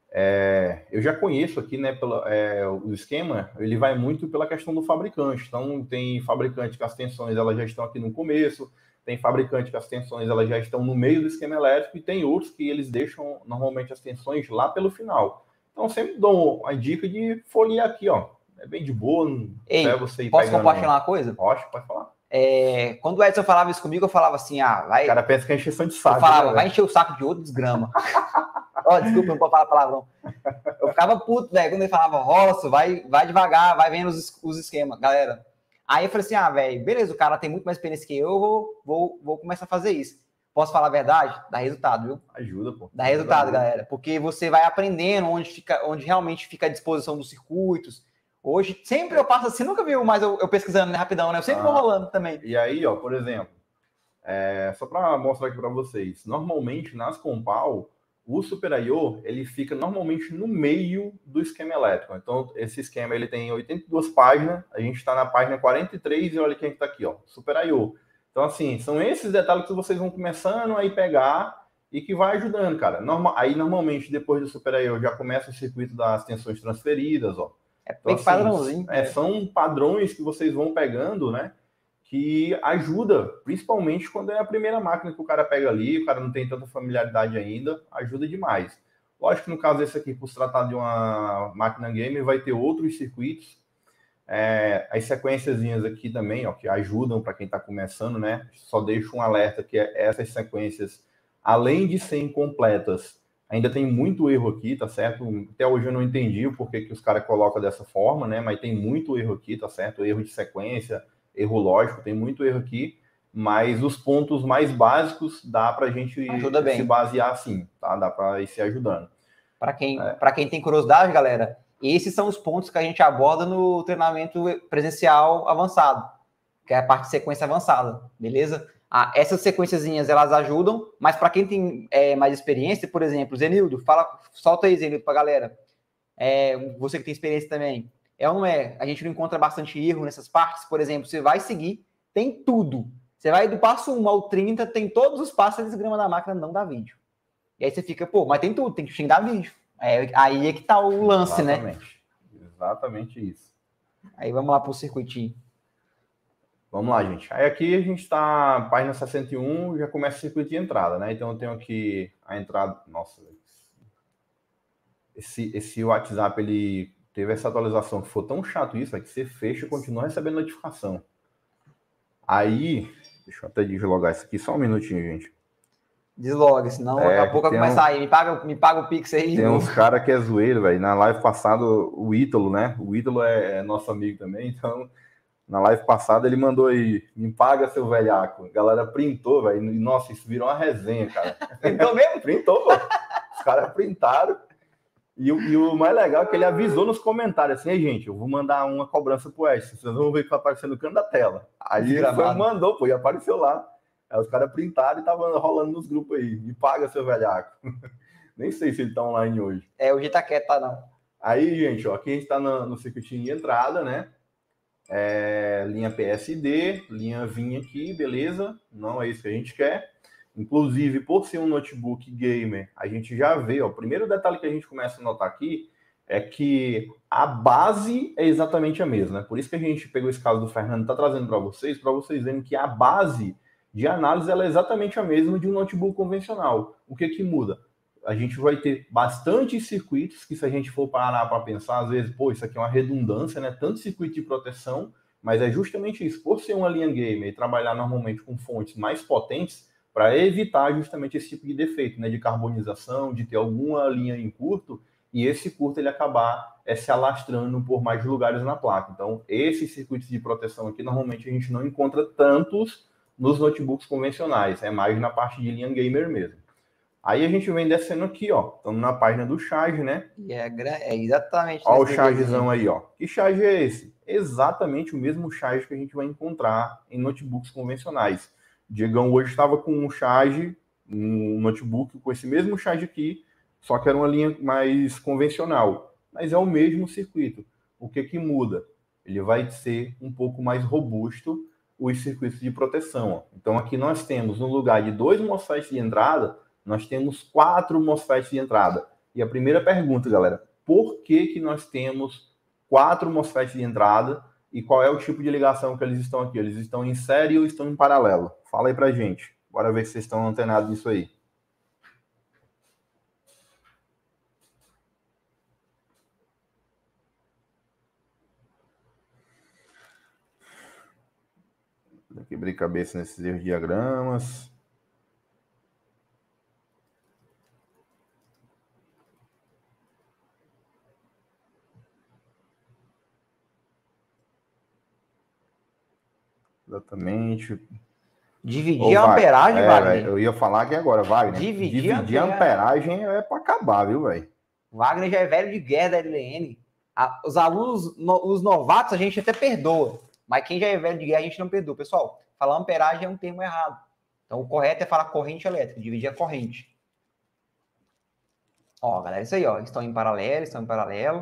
eu já conheço aqui, né, o esquema, ele vai muito pela questão do fabricante. Então, tem fabricante que as tensões elas já estão aqui no começo, tem fabricante que as tensões elas já estão no meio do esquema elétrico e tem outros que eles deixam normalmente as tensões lá pelo final. Então, eu sempre dou a dica de folhear aqui, ó. É bem de boa. Ei, você ir posso compartilhar uma coisa? Pode falar. Quando o Edson falava isso comigo, eu falava assim, vai... O cara pensa que é encheção de saco. Eu falava, vai encher o saco de outro desgrama. Desculpa, não pode falar palavrão. Eu ficava puto, velho, quando ele falava, roça, vai devagar, vai vendo os esquemas, galera. Aí eu falei assim, velho, beleza, o cara tem muito mais experiência que eu vou começar a fazer isso. Posso falar a verdade? Dá resultado, viu? Ajuda, pô. Dá resultado, galera. Porque você vai aprendendo onde realmente fica a disposição dos circuitos. Hoje, sempre eu passo assim, nunca viu, mas eu pesquisando, né, rapidão, né? Eu sempre vou rolando também. E aí, ó, por exemplo, só para mostrar aqui para vocês, normalmente nas Compal, o Super I/O, ele fica normalmente no meio do esquema elétrico. Então, esse esquema ele tem 82 páginas, a gente está na página 43 e olha quem está aqui, ó, Super I/O. Então, assim, são esses detalhes que vocês vão começando a pegar e que vai ajudando, cara. Aí, normalmente, depois do Super I/O, já começa o circuito das tensões transferidas, ó. Bem então, padrãozinho. São padrões que vocês vão pegando, né? Que ajuda, principalmente quando é a primeira máquina que o cara pega ali, o cara não tem tanta familiaridade ainda, ajuda demais. Lógico que no caso desse aqui, por se tratar de uma máquina gamer, vai ter outros circuitos, as sequenciazinhas aqui também, ó, que ajudam para quem está começando, né? Só deixo um alerta que essas sequências, além de serem incompletas, ainda tem muito erro aqui, tá certo? Até hoje eu não entendi o porquê que os caras colocam dessa forma, né? Mas tem muito erro aqui, tá certo? Erro de sequência, erro lógico, tem muito erro aqui, mas os pontos mais básicos dá para a gente se basear assim, tá? Dá para ir se ajudando. Para quem tem curiosidade, galera, Esses são os pontos que a gente aborda no treinamento presencial avançado, que é a parte de sequência avançada, beleza? Essas sequenciazinhas, elas ajudam, mas para quem tem mais experiência, por exemplo, Zenildo, solta aí, Zenildo, pra galera. Você que tem experiência também. Ou não é? A gente não encontra bastante erro nessas partes, por exemplo, você vai seguir, tem tudo. Você vai do passo 1 ao 30, tem todos os passos, a desgrama da máquina não dá vídeo. E aí você fica, pô, mas tem tudo, tem que dar vídeo. Aí é que tá o lance, Exatamente. Né? Exatamente isso. Aí vamos lá pro circuitinho. Vamos lá, gente. Aí aqui a gente está, página 61, já começa o circuito de entrada, né? Então eu tenho aqui a entrada. Nossa, esse WhatsApp, ele teve essa atualização que foi tão chato isso, é que você fecha e continua recebendo notificação. Aí, deixa eu até deslogar isso aqui, só um minutinho, gente. Desloga, senão daqui a pouco vai começar aí. Me paga o Pix aí. Tem uns caras que é zoeiro, velho. Na live passada, o Ítalo, né? O Ítalo é nosso amigo também, então na live passada ele mandou aí, me paga seu velhaco. A galera printou, velho. Nossa, isso virou uma resenha, cara. Printou mesmo? Printou, pô. Os caras printaram. E o mais legal é que ele avisou nos comentários assim, gente, eu vou mandar uma cobrança pro Edson, vocês vão ver que vai aparecer no canto da tela. Aí ele foi, mandou, pô, e apareceu lá. Aí os caras printaram e tava rolando nos grupos aí. Me paga, seu velhaco. Nem sei se ele tá online hoje. Hoje tá quieto, tá não. Aí, gente, ó, aqui a gente tá no circuitinho de entrada, né? Linha PSD, linha vinha aqui, beleza? Não é isso que a gente quer. Inclusive, por ser um notebook gamer, a gente já vê, ó, o primeiro detalhe que a gente começa a notar aqui é que a base é exatamente a mesma, né? Por isso que a gente pegou esse caso do Fernando, tá trazendo para vocês verem que a base de análise ela é exatamente a mesma de um notebook convencional. O que muda? A gente vai ter bastante circuitos que, se a gente for parar para pensar, às vezes, pô, isso aqui é uma redundância, né? Tanto circuito de proteção, mas é justamente isso. Por ser uma linha gamer e trabalhar normalmente com fontes mais potentes, para evitar justamente esse tipo de defeito, né? De carbonização, de ter alguma linha em curto, e esse curto ele acabar se alastrando por mais lugares na placa. Então, esses circuitos de proteção aqui, normalmente a gente não encontra tantos nos notebooks convencionais, é mais na parte de linha gamer mesmo. Aí a gente vem descendo aqui, ó, estamos na página do charge, né? E é exatamente. Ó o chargezão aí, ó. Que charge é esse? Exatamente o mesmo charge que a gente vai encontrar em notebooks convencionais. O Diegão hoje estava com um charge, um notebook com esse mesmo charge aqui, só que era uma linha mais convencional. Mas é o mesmo circuito. O que muda? Ele vai ser um pouco mais robusto os circuitos de proteção. Ó. Então aqui nós temos, no lugar de 2 MOSFETs de entrada, nós temos 4 MOSFETs de entrada. E a primeira pergunta, galera, por que nós temos 4 MOSFETs de entrada e qual é o tipo de ligação que eles estão aqui? Eles estão em série ou estão em paralelo? Fala aí pra gente. Bora ver se vocês estão antenados nisso aí. Quebrei cabeça nesses erros de diagramas. Exatamente. Dividir a amperagem, Wagner. Eu ia falar aqui agora, Wagner. Dividir a amperagem é para acabar, viu, velho? Wagner já é velho de guerra da LN. Os alunos, os novatos, a gente até perdoa. Mas quem já é velho de guerra, a gente não perdoa. Pessoal, falar amperagem é um termo errado. Então, o correto é falar corrente elétrica, dividir a corrente. Ó, galera, isso aí, ó. Estão em paralelo.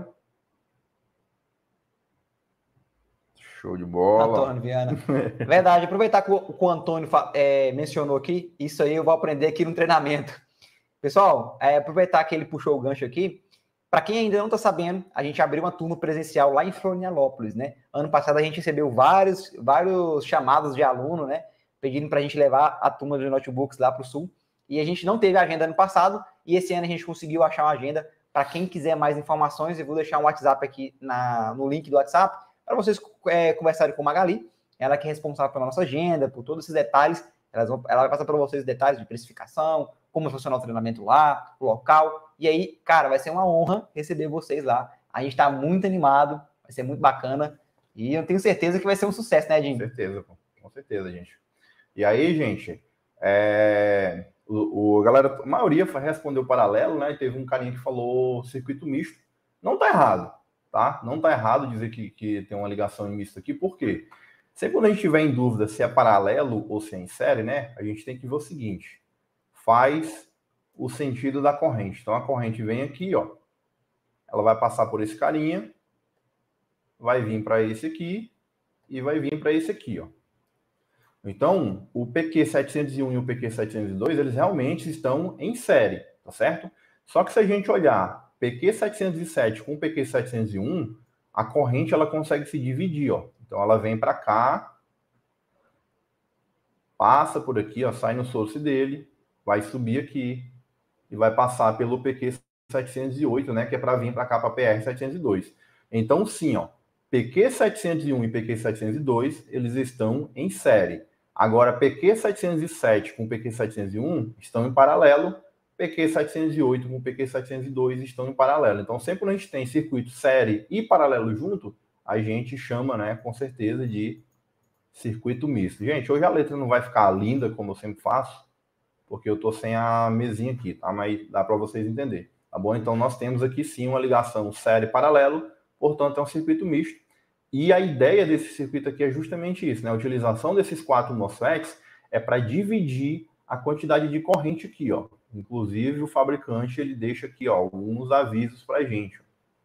Show de bola. Antônio Viana. Verdade, aproveitar que o Antônio mencionou aqui, isso aí eu vou aprender aqui no treinamento. Pessoal, aproveitar que ele puxou o gancho aqui, para quem ainda não está sabendo, a gente abriu uma turma presencial lá em Florianópolis, né? Ano passado a gente recebeu vários chamados de aluno, né? Pedindo para a gente levar a turma de notebooks lá para o sul. E a gente não teve agenda ano passado, e esse ano a gente conseguiu achar uma agenda. Para quem quiser mais informações, eu vou deixar um WhatsApp aqui no link do WhatsApp, para vocês conversarem com a Magali, ela que é responsável pela nossa agenda, por todos esses detalhes. Ela vai passar para vocês detalhes de precificação, como funciona o treinamento lá, o local. E aí, cara, vai ser uma honra receber vocês lá. A gente está muito animado, vai ser muito bacana. E eu tenho certeza que vai ser um sucesso, né, Jim? Com certeza, gente. E aí, gente, a maioria respondeu paralelo, né? E teve um carinha que falou circuito misto. Não tá errado. tá? Não tá errado dizer que tem uma ligação em misto aqui, por quê? Sempre quando a gente tiver em dúvida se é paralelo ou se é em série, né? A gente tem que ver o seguinte, faz o sentido da corrente. Então, a corrente vem aqui, ó, ela vai passar por esse carinha, vai vir para esse aqui e vai vir para esse aqui, ó. Então, o PQ701 e o PQ702, eles realmente estão em série, tá certo? Só que se a gente olhar PQ707 com PQ701, a corrente ela consegue se dividir, ó. Então, ela vem para cá, passa por aqui, ó, sai no source dele, vai subir aqui e vai passar pelo PQ708, né, que é para vir para cá para PR702. Então, sim, ó, PQ701 e PQ702, eles estão em série. Agora, PQ707 com PQ701 estão em paralelo, PQ708 com PQ702 estão em paralelo. Então, sempre quando a gente tem circuito série e paralelo junto, a gente chama, né, com certeza, de circuito misto. Gente, hoje a letra não vai ficar linda, como eu sempre faço, porque eu tô sem a mesinha aqui, tá? Mas dá para vocês entenderem, tá bom? Então, nós temos aqui, sim, uma ligação série paralelo, portanto, é um circuito misto. E a ideia desse circuito aqui é justamente isso, né? A utilização desses 4 MOSFETs é para dividir a quantidade de corrente aqui, ó. Inclusive, o fabricante, ele deixa aqui, ó, alguns avisos para a gente.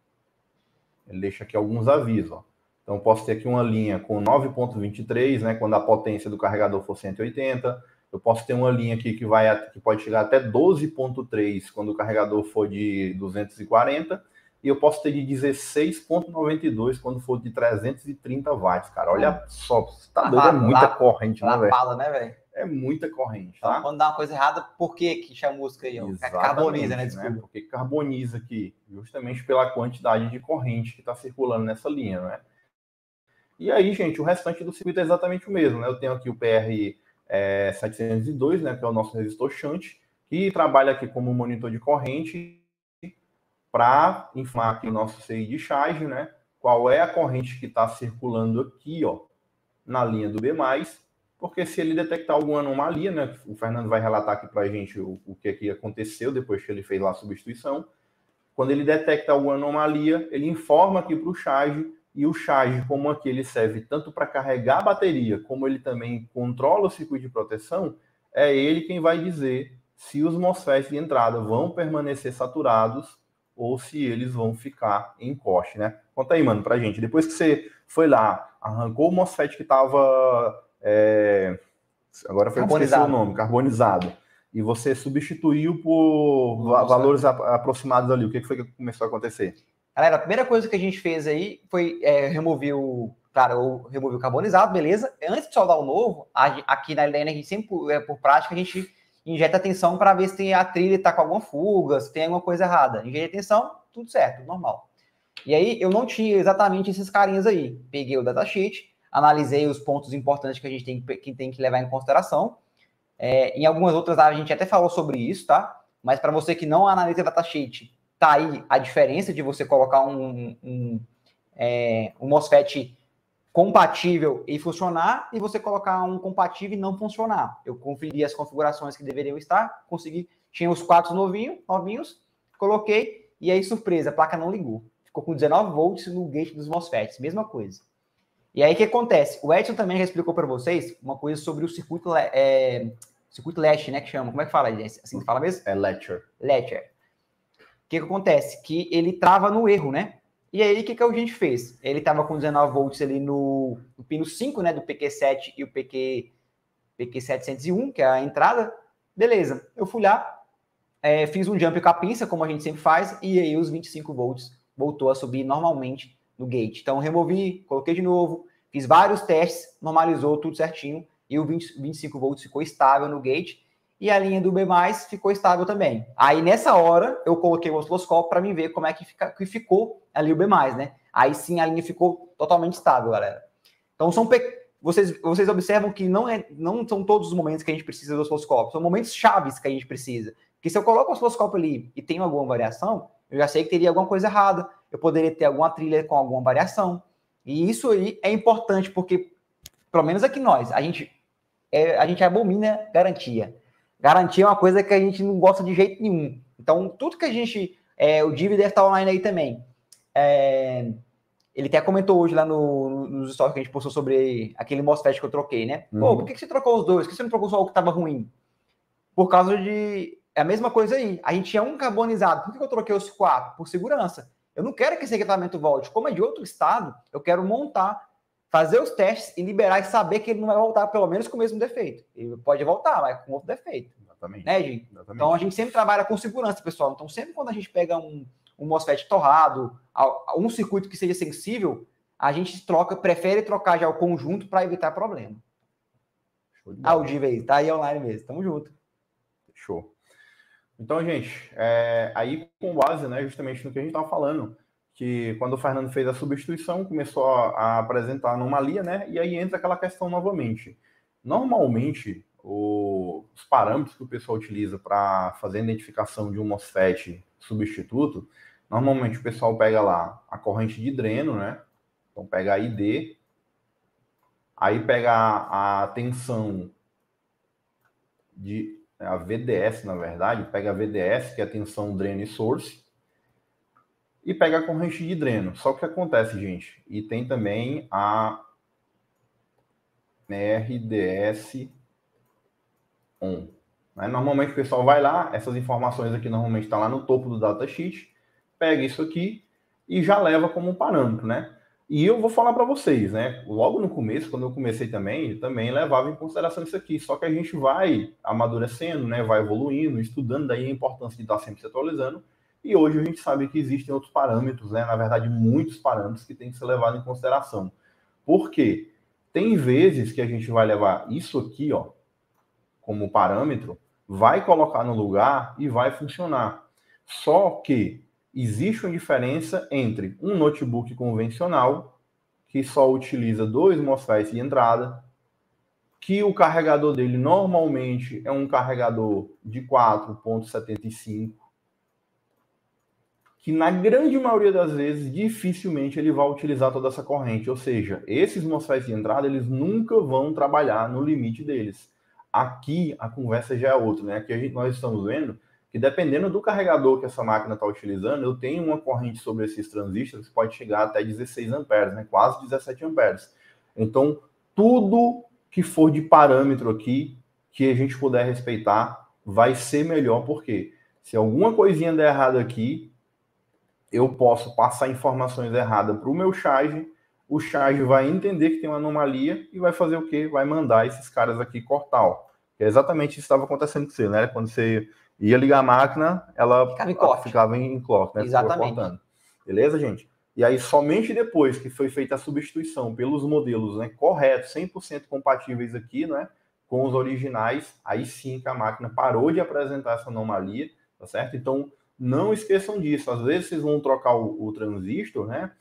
Ele deixa aqui alguns avisos, ó. Então, posso ter aqui uma linha com 9.23, né? Quando a potência do carregador for 180. Eu posso ter uma linha aqui que pode chegar até 12.3 quando o carregador for de 240. E eu posso ter de 16.92 quando for de 330 watts, cara. Olha só, tá doido, é muita corrente, né, velho? Fala, né, velho? É muita corrente, tá? Então, quando dá uma coisa errada, por que chama música aí? Carboniza, né? Desculpa. Porque carboniza aqui, justamente pela quantidade de corrente que está circulando nessa linha, né? E aí, gente, o restante do circuito é exatamente o mesmo, né? Eu tenho aqui o PR702, né, que é o nosso resistor shunt, que trabalha aqui como monitor de corrente para informar aqui o nosso CI de charge, né? Qual é a corrente que está circulando aqui, ó, na linha do B+, porque se ele detectar alguma anomalia, né? O Fernando vai relatar aqui para a gente o que aconteceu depois que ele fez lá a substituição. Quando ele detecta alguma anomalia, ele informa aqui para o charge, e o charge, como aqui ele serve tanto para carregar a bateria, como ele também controla o circuito de proteção, é ele quem vai dizer se os MOSFETs de entrada vão permanecer saturados ou se eles vão ficar em corte, né? Conta aí, mano, pra gente. Depois que você foi lá, arrancou o MOSFET que estava... agora foi esqueci o nome, carbonizado. E você substituiu por valores aproximados ali. O que foi que começou a acontecer? Galera, a primeira coisa que a gente fez aí foi remover o carbonizado, beleza? Antes de soldar o novo, aqui na LDN, a gente sempre, por prática, a gente injeta tensão para ver se a trilha está com alguma fuga, se tem alguma coisa errada. Injetei tensão, tudo certo, normal. E aí, eu não tinha exatamente esses carinhas aí. Peguei o datasheet, analisei os pontos importantes que a gente tem que levar em consideração. Em algumas outras áreas, a gente até falou sobre isso, tá? Mas para você que não analisa o datasheet, tá aí a diferença de você colocar um MOSFET compatível e funcionar, e você colocar um compatível e não funcionar. Eu conferi as configurações que deveriam estar, consegui, tinha os 4 novinhos, coloquei, e aí, surpresa, a placa não ligou. Ficou com 19 volts no gate dos MOSFETs, mesma coisa. E aí, o que acontece? O Edson também já explicou para vocês uma coisa sobre o circuito latch, né, que chama. Como é que fala, assim que fala mesmo? É latcher. Latcher. O que acontece? Que ele trava no erro, né? E aí, o que a gente fez? Ele estava com 19 volts ali no pino 5, né, do PQ7 e o PQ701, que é a entrada. Beleza, eu fui lá, fiz um jump com a pinça, como a gente sempre faz, e aí os 25 volts voltou a subir normalmente no gate. Então, removi, coloquei de novo, fiz vários testes, normalizou tudo certinho, e o 25 volts ficou estável no gate, e a linha do B+, ficou estável também. Aí, nessa hora, eu coloquei o osciloscópio para mim ver como é que ficou ali o B+, né? Aí sim, a linha ficou totalmente estável, galera. Então, vocês observam que não são todos os momentos que a gente precisa do osciloscópio, são momentos chaves que a gente precisa. Porque se eu coloco o osciloscópio ali e tem alguma variação, eu já sei que teria alguma coisa errada, eu poderia ter alguma trilha com alguma variação. E isso aí é importante, porque, pelo menos aqui nós, a gente abomina garantia. Garantia é uma coisa que a gente não gosta de jeito nenhum. Então, tudo que a gente... o Divi deve estar online aí também. Ele até comentou hoje lá nos stories que a gente postou sobre aquele MOSFET que eu troquei, né? Pô, por que você trocou os dois? Por que você não trocou só o que estava ruim? Por causa de... É a mesma coisa aí. A gente tinha um carbonizado. Por que eu troquei os 4? Por segurança. Eu não quero que esse equipamento volte. Como é de outro estado, eu quero montar, fazer os testes e liberar e saber que ele não vai voltar, pelo menos com o mesmo defeito. Ele pode voltar, mas com outro defeito. Exatamente. Né, gente? Exatamente. Então, a gente sempre trabalha com segurança, pessoal. Então, sempre quando a gente pega um MOSFET torrado, um circuito que seja sensível, a gente prefere trocar já o conjunto para evitar problema. O Diva aí, tá aí online mesmo. Tamo junto. Show. Então, gente, aí com base, né, justamente no que a gente estava falando, que quando o Fernando fez a substituição, começou a apresentar anomalia, né, e aí entra aquela questão novamente. Normalmente, os parâmetros que o pessoal utiliza para fazer a identificação de um MOSFET substituto, normalmente o pessoal pega lá a corrente de dreno, né, então pega a ID, aí pega a tensão a VDS, na verdade, pega a VDS, que é a tensão dreno e source, e pega a corrente de dreno. Só que o que acontece, gente? E tem também a RDS on. Né? Normalmente o pessoal vai lá, essas informações aqui normalmente estão lá no topo do datasheet, pega isso aqui e já leva como parâmetro, né? E eu vou falar para vocês, né? Logo no começo, quando eu comecei também levava em consideração isso aqui. Só que a gente vai amadurecendo, né? Vai evoluindo, estudando daí a importância de estar sempre se atualizando. E hoje a gente sabe que existem outros parâmetros, né? Na verdade, muitos parâmetros que têm que ser levados em consideração. Por quê? Tem vezes que a gente vai levar isso aqui, ó, como parâmetro, vai colocar no lugar e vai funcionar. Só que existe uma diferença entre um notebook convencional, que só utiliza 2 MOSFETs de entrada, que o carregador dele normalmente é um carregador de 4.75, que na grande maioria das vezes, dificilmente ele vai utilizar toda essa corrente. Ou seja, esses MOSFETs de entrada, eles nunca vão trabalhar no limite deles. Aqui, a conversa já é outra, né? Aqui nós estamos vendo que dependendo do carregador que essa máquina está utilizando, eu tenho uma corrente sobre esses transistores que pode chegar até 16 amperes, né? Quase 17 amperes. Então, tudo que for de parâmetro aqui, que a gente puder respeitar, vai ser melhor, porque se alguma coisinha der errado aqui, eu posso passar informações erradas para o meu charge, o charge vai entender que tem uma anomalia e vai fazer o quê? Vai mandar esses caras aqui cortar, ó. Que é exatamente isso que estava acontecendo com você, né? Quando você ia ligar a máquina, ela ficava em clock, né? Exatamente. Cortando. Beleza, gente? E aí, somente depois que foi feita a substituição pelos modelos, né, corretos, 100% compatíveis aqui, né, com os originais, aí sim que a máquina parou de apresentar essa anomalia, tá certo? Então, não esqueçam disso. Às vezes vocês vão trocar o transistor, né?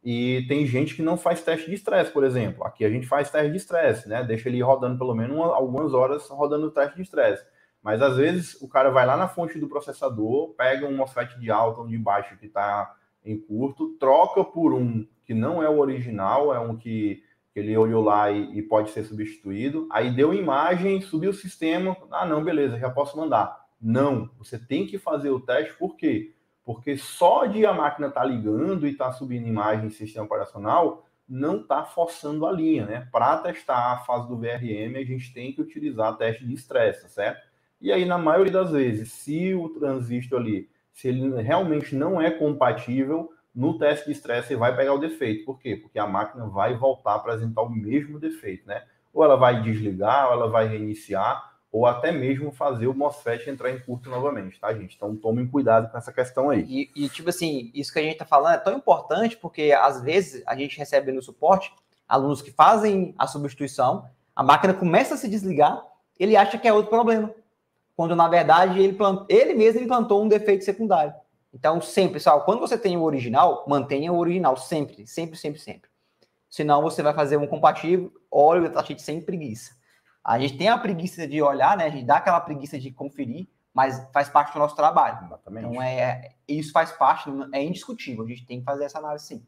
E tem gente que não faz teste de estresse, por exemplo. Aqui a gente faz teste de estresse, né? Deixa ele rodando pelo menos algumas horas rodando o teste de estresse. Mas às vezes o cara vai lá na fonte do processador, pega um MOSFET de alta, um de baixo que está em curto, troca por um que não é o original, é um que ele olhou lá e pode ser substituído. Aí deu imagem, subiu o sistema. Ah, não, beleza, já posso mandar. Não, você tem que fazer o teste, por quê? Porque só de a máquina estar ligando e estar subindo imagem em sistema operacional, não está forçando a linha, né? Para testar a fase do VRM, a gente tem que utilizar teste de estresse, certo? E aí, na maioria das vezes, se o transistor ali, se ele realmente não é compatível, no teste de estresse ele vai pegar o defeito. Por quê? Porque a máquina vai voltar a apresentar o mesmo defeito, né? Ou ela vai desligar, ou ela vai reiniciar, ou até mesmo fazer o MOSFET entrar em curto novamente, tá, gente? Então tomem cuidado com essa questão aí. E tipo assim, isso que a gente tá falando é tão importante porque às vezes a gente recebe no suporte alunos que fazem a substituição, a máquina começa a se desligar, ele acha que é outro problema, quando na verdade ele mesmo implantou um defeito secundário. Então sempre, pessoal, quando você tem o original, mantenha o original sempre, sempre, sempre, sempre. Senão você vai fazer um compatível, olha o datasheet sem preguiça. A gente tem a preguiça de olhar, né? A gente dá aquela preguiça de conferir, mas faz parte do nosso trabalho. Exatamente. Então, isso faz parte, é indiscutível. A gente tem que fazer essa análise, sim.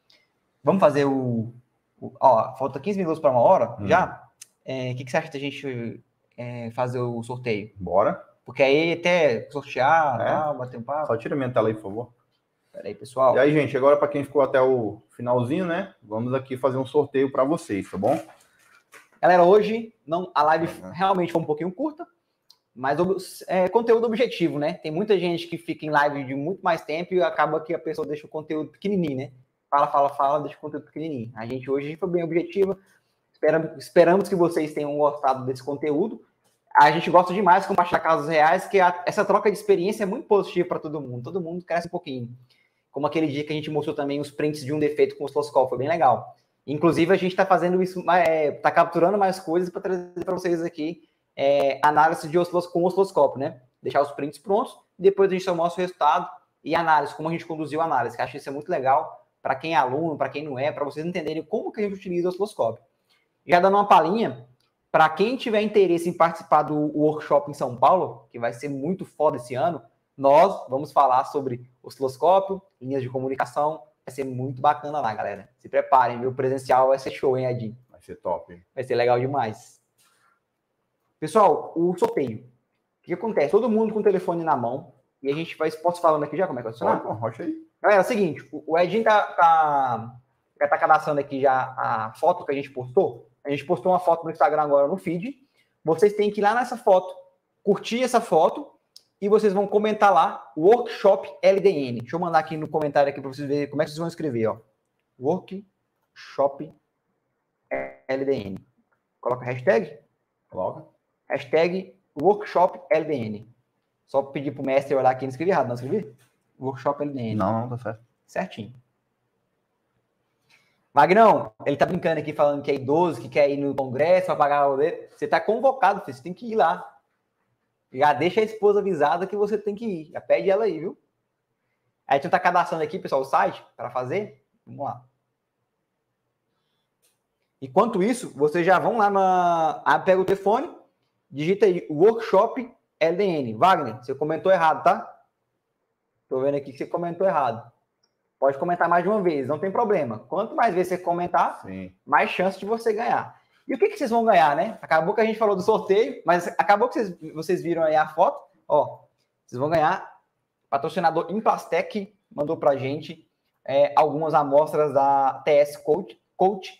Vamos fazer ó, falta 15 minutos para 1 hora, já? O que você acha da gente fazer o sorteio? Bora. Porque aí até sortear, bater um papo. Só tira a minha tela aí, por favor. Pera aí, pessoal. E aí, gente, agora para quem ficou até o finalzinho, né? Vamos aqui fazer um sorteio para vocês, tá bom? Galera, hoje a live realmente foi um pouquinho curta, mas conteúdo objetivo, né? Tem muita gente que fica em live de muito mais tempo e acaba que a pessoa deixa o conteúdo pequenininho, né? Fala, deixa o conteúdo pequenininho. A gente hoje foi bem objetivo. Esperamos que vocês tenham gostado desse conteúdo. A gente gosta demais de compartilhar casos reais, que essa troca de experiência é muito positiva para todo mundo. Todo mundo cresce um pouquinho. Como aquele dia que a gente mostrou também os prints de um defeito com o osciloscópio, foi bem legal. Inclusive, a gente está fazendo isso, está capturando mais coisas para trazer para vocês aqui análise com osciloscópio, né? Deixar os prints prontos, depois a gente só mostra o resultado e análise, como a gente conduziu a análise, que eu acho que isso é muito legal para quem é aluno, para quem não é, para vocês entenderem como que a gente utiliza o osciloscópio. Já dando uma palhinha, para quem tiver interesse em participar do workshop em São Paulo, que vai ser muito foda esse ano, nós vamos falar sobre osciloscópio, linhas de comunicação. Vai ser muito bacana lá, galera. Se preparem, viu? O presencial vai ser show, hein, Edinho? Vai ser top, hein? Vai ser legal demais. Pessoal, o sorteio. O que acontece? Todo mundo com o telefone na mão. E a gente vai... Posso falando aqui já como é que vai funcionar? Rocha aí. Galera, é o seguinte. O Edinho tá cadastrando aqui já a foto que a gente postou. A gente postou uma foto no Instagram agora no feed. Vocês têm que ir lá nessa foto, curtir essa foto, e vocês vão comentar lá, Workshop LDN. Deixa eu mandar aqui no comentário aqui para vocês verem como é que vocês vão escrever, ó. Workshop LDN. Coloca hashtag. Coloca. Hashtag Workshop LDN. Só pedir pro mestre olhar aqui, não escrevi errado, não escrevi? Workshop LDN. Não, tá certo. Certinho. Magnão, ele tá brincando aqui, falando que é idoso, que quer ir no congresso para pagar o dele. Você tá convocado, filho, você tem que ir lá. Já deixa a esposa avisada que você tem que ir. Já pede ela aí, viu? A gente não tá cadastrando aqui, pessoal, o site para fazer. Vamos lá. Enquanto isso, vocês já vão lá pega o telefone, digita aí Workshop LDN. Wagner, você comentou errado, tá? Tô vendo aqui que você comentou errado. Pode comentar mais de uma vez, não tem problema. Quanto mais vezes você comentar, sim, mais chance de você ganhar. E o que vocês vão ganhar, né? Acabou que a gente falou do sorteio, mas acabou que vocês viram aí a foto. Ó, vocês vão ganhar. Patrocinador Implastec mandou pra gente algumas amostras da TS Coach.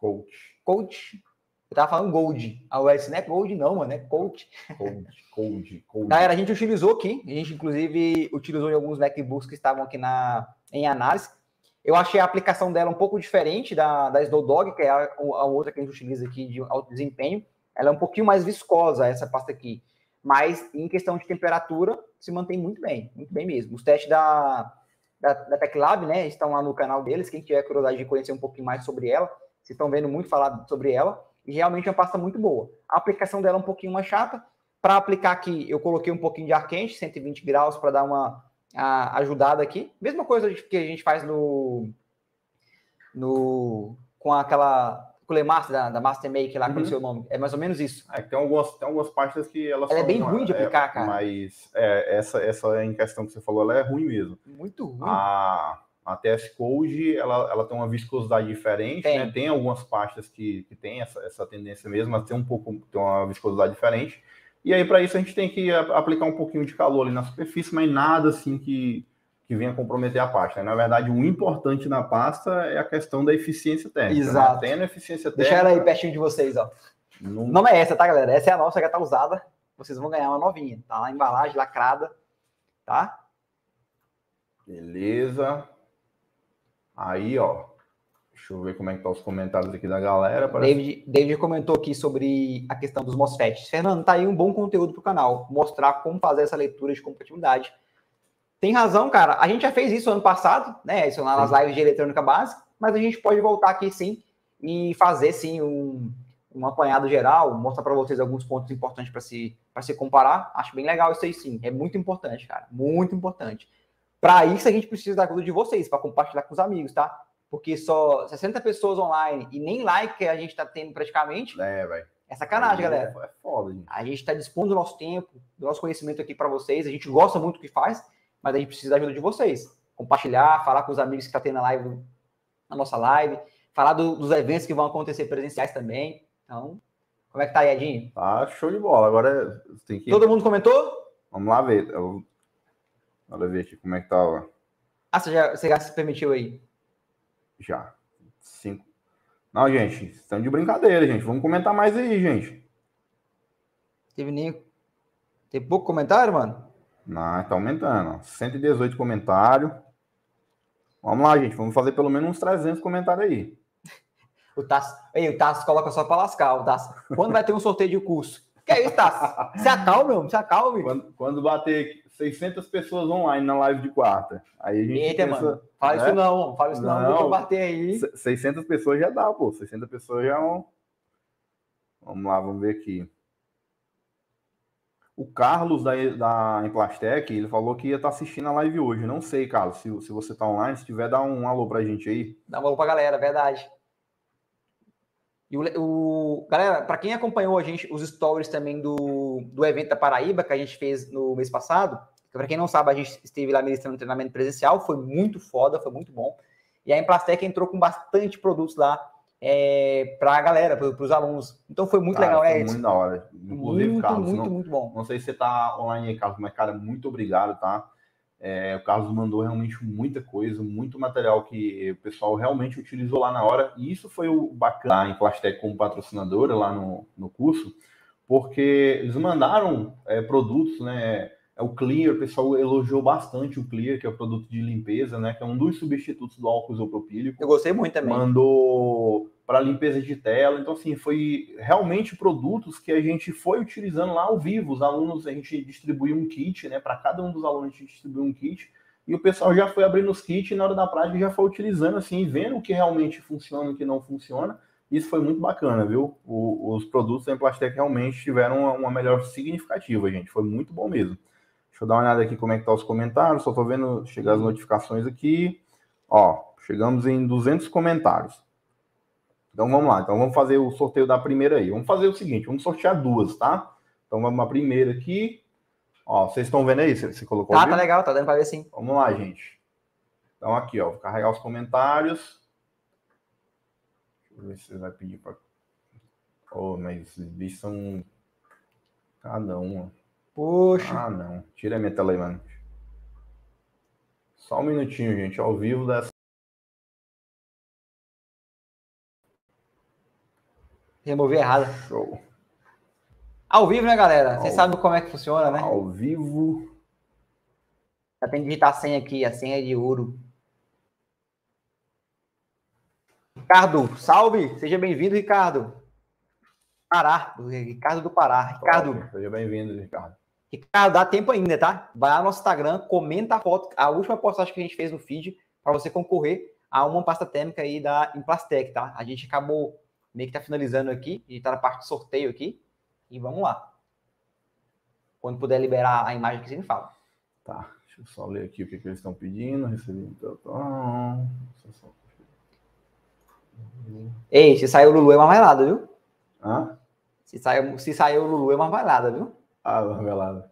Eu tava falando Gold. A US não é Gold não, mano, é Coach. Cold. Galera, a gente utilizou aqui. A gente, inclusive, utilizou em alguns MacBooks que estavam aqui em análise. Eu achei a aplicação dela um pouco diferente da Snowdog, que é a outra que a gente utiliza aqui de alto desempenho. Ela é um pouquinho mais viscosa, essa pasta aqui. Mas, em questão de temperatura, se mantém muito bem mesmo. Os testes da TechLab, né, estão lá no canal deles. Quem tiver curiosidade de conhecer um pouquinho mais sobre ela, vocês estão vendo muito falar sobre ela. E realmente é uma pasta muito boa. A aplicação dela é um pouquinho mais chata. Para aplicar aqui, eu coloquei um pouquinho de ar quente, 120 graus, para dar uma ajudada aqui. Mesma coisa que a gente faz com aquela Culemaster da Mastermaker lá, com o seu nome. É mais ou menos isso. Tem algumas pastas que ela é bem ruim de aplicar, cara. Mas essa em questão que você falou, ela é ruim mesmo. Muito ruim. A TS Code, ela tem uma viscosidade diferente, né? Tem algumas pastas que tem essa tendência mesmo, mas tem uma viscosidade diferente. E aí, para isso, a gente tem que aplicar um pouquinho de calor ali na superfície, mas nada assim que venha comprometer a pasta. Na verdade, o importante na pasta é a questão da eficiência térmica. Exato. Né? Tendo eficiência térmica... Deixa ela aí pertinho de vocês, ó. Não é essa, tá, galera? Essa é a nossa, que tá usada. Vocês vão ganhar uma novinha. Tá na embalagem, lacrada. Tá? Beleza. Aí, ó. Deixa eu ver como é que estão os comentários aqui da galera. David comentou aqui sobre a questão dos MOSFETs. Fernando, tá aí um bom conteúdo pro canal. Mostrar como fazer essa leitura de compatibilidade. Tem razão, cara. A gente já fez isso ano passado, né? Isso lá nas lives de eletrônica básica. Mas a gente pode voltar aqui, sim, e fazer, sim, um apanhado geral. Mostrar para vocês alguns pontos importantes para se comparar. Acho bem legal isso aí, sim. É muito importante, cara. Muito importante. Para isso, a gente precisa da ajuda de vocês, para compartilhar com os amigos, tá? Porque só 60 pessoas online e nem like que a gente tá tendo praticamente. Velho. É sacanagem, galera. É foda, gente. A gente tá dispondo do nosso tempo, do nosso conhecimento aqui para vocês. A gente gosta muito do que faz, mas a gente precisa da ajuda de vocês. Compartilhar, falar com os amigos que tá tendo a nossa live, falar dos eventos que vão acontecer presenciais também. Então, como é que tá aí, Edinho? Tá show de bola. Agora tem que... Todo mundo comentou? Vamos lá ver. Bora ver aqui como é que tá, ó. Ah, você já se permitiu aí? Já. 5. Não, gente, estão de brincadeira, gente. Vamos comentar mais aí, gente. Teve pouco comentário, mano? Não, tá aumentando. 118 comentários. Vamos lá, gente. Vamos fazer pelo menos uns 300 comentários aí. O Tasso coloca só pra lascar, o Tasso. Quando vai ter um sorteio de curso? Que é isso, Tasso? Se acalme, meu. Se acalme. Quando bater 600 pessoas online na live de quarta, aí a gente Eita, pensa... mano. Fala isso não. Fala isso não. Deixa eu bater aí. 600 pessoas já dá, pô. 600 pessoas já... Vamos lá, vamos ver aqui. O Carlos da Emplastec, ele falou que ia estar assistindo a live hoje. Não sei, Carlos, se você está online, se tiver, dá um alô pra gente aí. Dá um alô pra galera, verdade. E galera, para quem acompanhou a gente, os stories também do evento da Paraíba, que a gente fez no mês passado, para quem não sabe, a gente esteve lá ministrando um treinamento presencial, foi muito foda, foi muito bom. E a Emplastec entrou com bastante produtos lá para a galera, para os alunos. Então foi muito legal, né? Foi muito da hora. Inclusive, Carlos, muito bom. Não sei se você está online aí, Carlos, mas, cara, muito obrigado, tá? O Carlos mandou realmente muita coisa, muito material que o pessoal realmente utilizou lá na hora. E isso foi o bacana em Emplastec como patrocinadora lá no curso, porque eles mandaram produtos, né? O Clear, o pessoal elogiou bastante o Clear, que é o produto de limpeza, né? Que é um dos substitutos do álcool isopropílico. Eu gostei muito também. Mandou para limpeza de tela. Então, assim, foi realmente produtos que a gente foi utilizando lá ao vivo. Os alunos, a gente distribuiu um kit, né? Para cada um dos alunos, a gente distribuiu um kit. E o pessoal já foi abrindo os kits e na hora da prática já foi utilizando, assim, vendo o que realmente funciona e o que não funciona. Isso foi muito bacana, viu? Os produtos da Emplastec realmente tiveram uma melhora significativa, gente. Foi muito bom mesmo. Deixa eu dar uma olhada aqui como é que tá os comentários. Só tô vendo chegar as notificações aqui. Ó, chegamos em 200 comentários. Então vamos lá. Então vamos fazer o sorteio da primeira aí. Vamos fazer o seguinte, vamos sortear duas, tá? Então vamos a primeira aqui. Ó, vocês estão vendo aí? Você colocou? Tá legal, tá dando pra ver sim. Vamos lá, gente. Então aqui, ó, vou carregar os comentários. Deixa eu ver se você vai pedir para... Oh, mas esses bichos são... Cada um, ó. Poxa. Ah, não. Tira a minha tela aí, mano. Só um minutinho, gente. Ao vivo dessa... Removi errado. Show. Ao vivo, né, galera? Vocês sabem como é que funciona, né? Ao vivo. Já tem que digitar a senha aqui. A senha é de ouro. Ricardo, salve! Seja bem-vindo, Ricardo. Pará. Ricardo do Pará. Ricardo. Seja bem-vindo, Ricardo. Ricardo, dá tempo ainda, tá? Vai lá no nosso Instagram, comenta a foto, a última postagem que a gente fez no feed, para você concorrer a uma pasta térmica aí da Emplastec, tá? A gente acabou meio que tá finalizando aqui, a gente tá na parte de sorteio aqui, e vamos lá. Quando puder liberar a imagem que você me fala. Tá, deixa eu só ler aqui o que eles estão pedindo. Recebi Ei, se saiu o Lulu é marmelada, viu? Hã? Se saiu o Lulu é marmelada, viu? Ah, marmelada.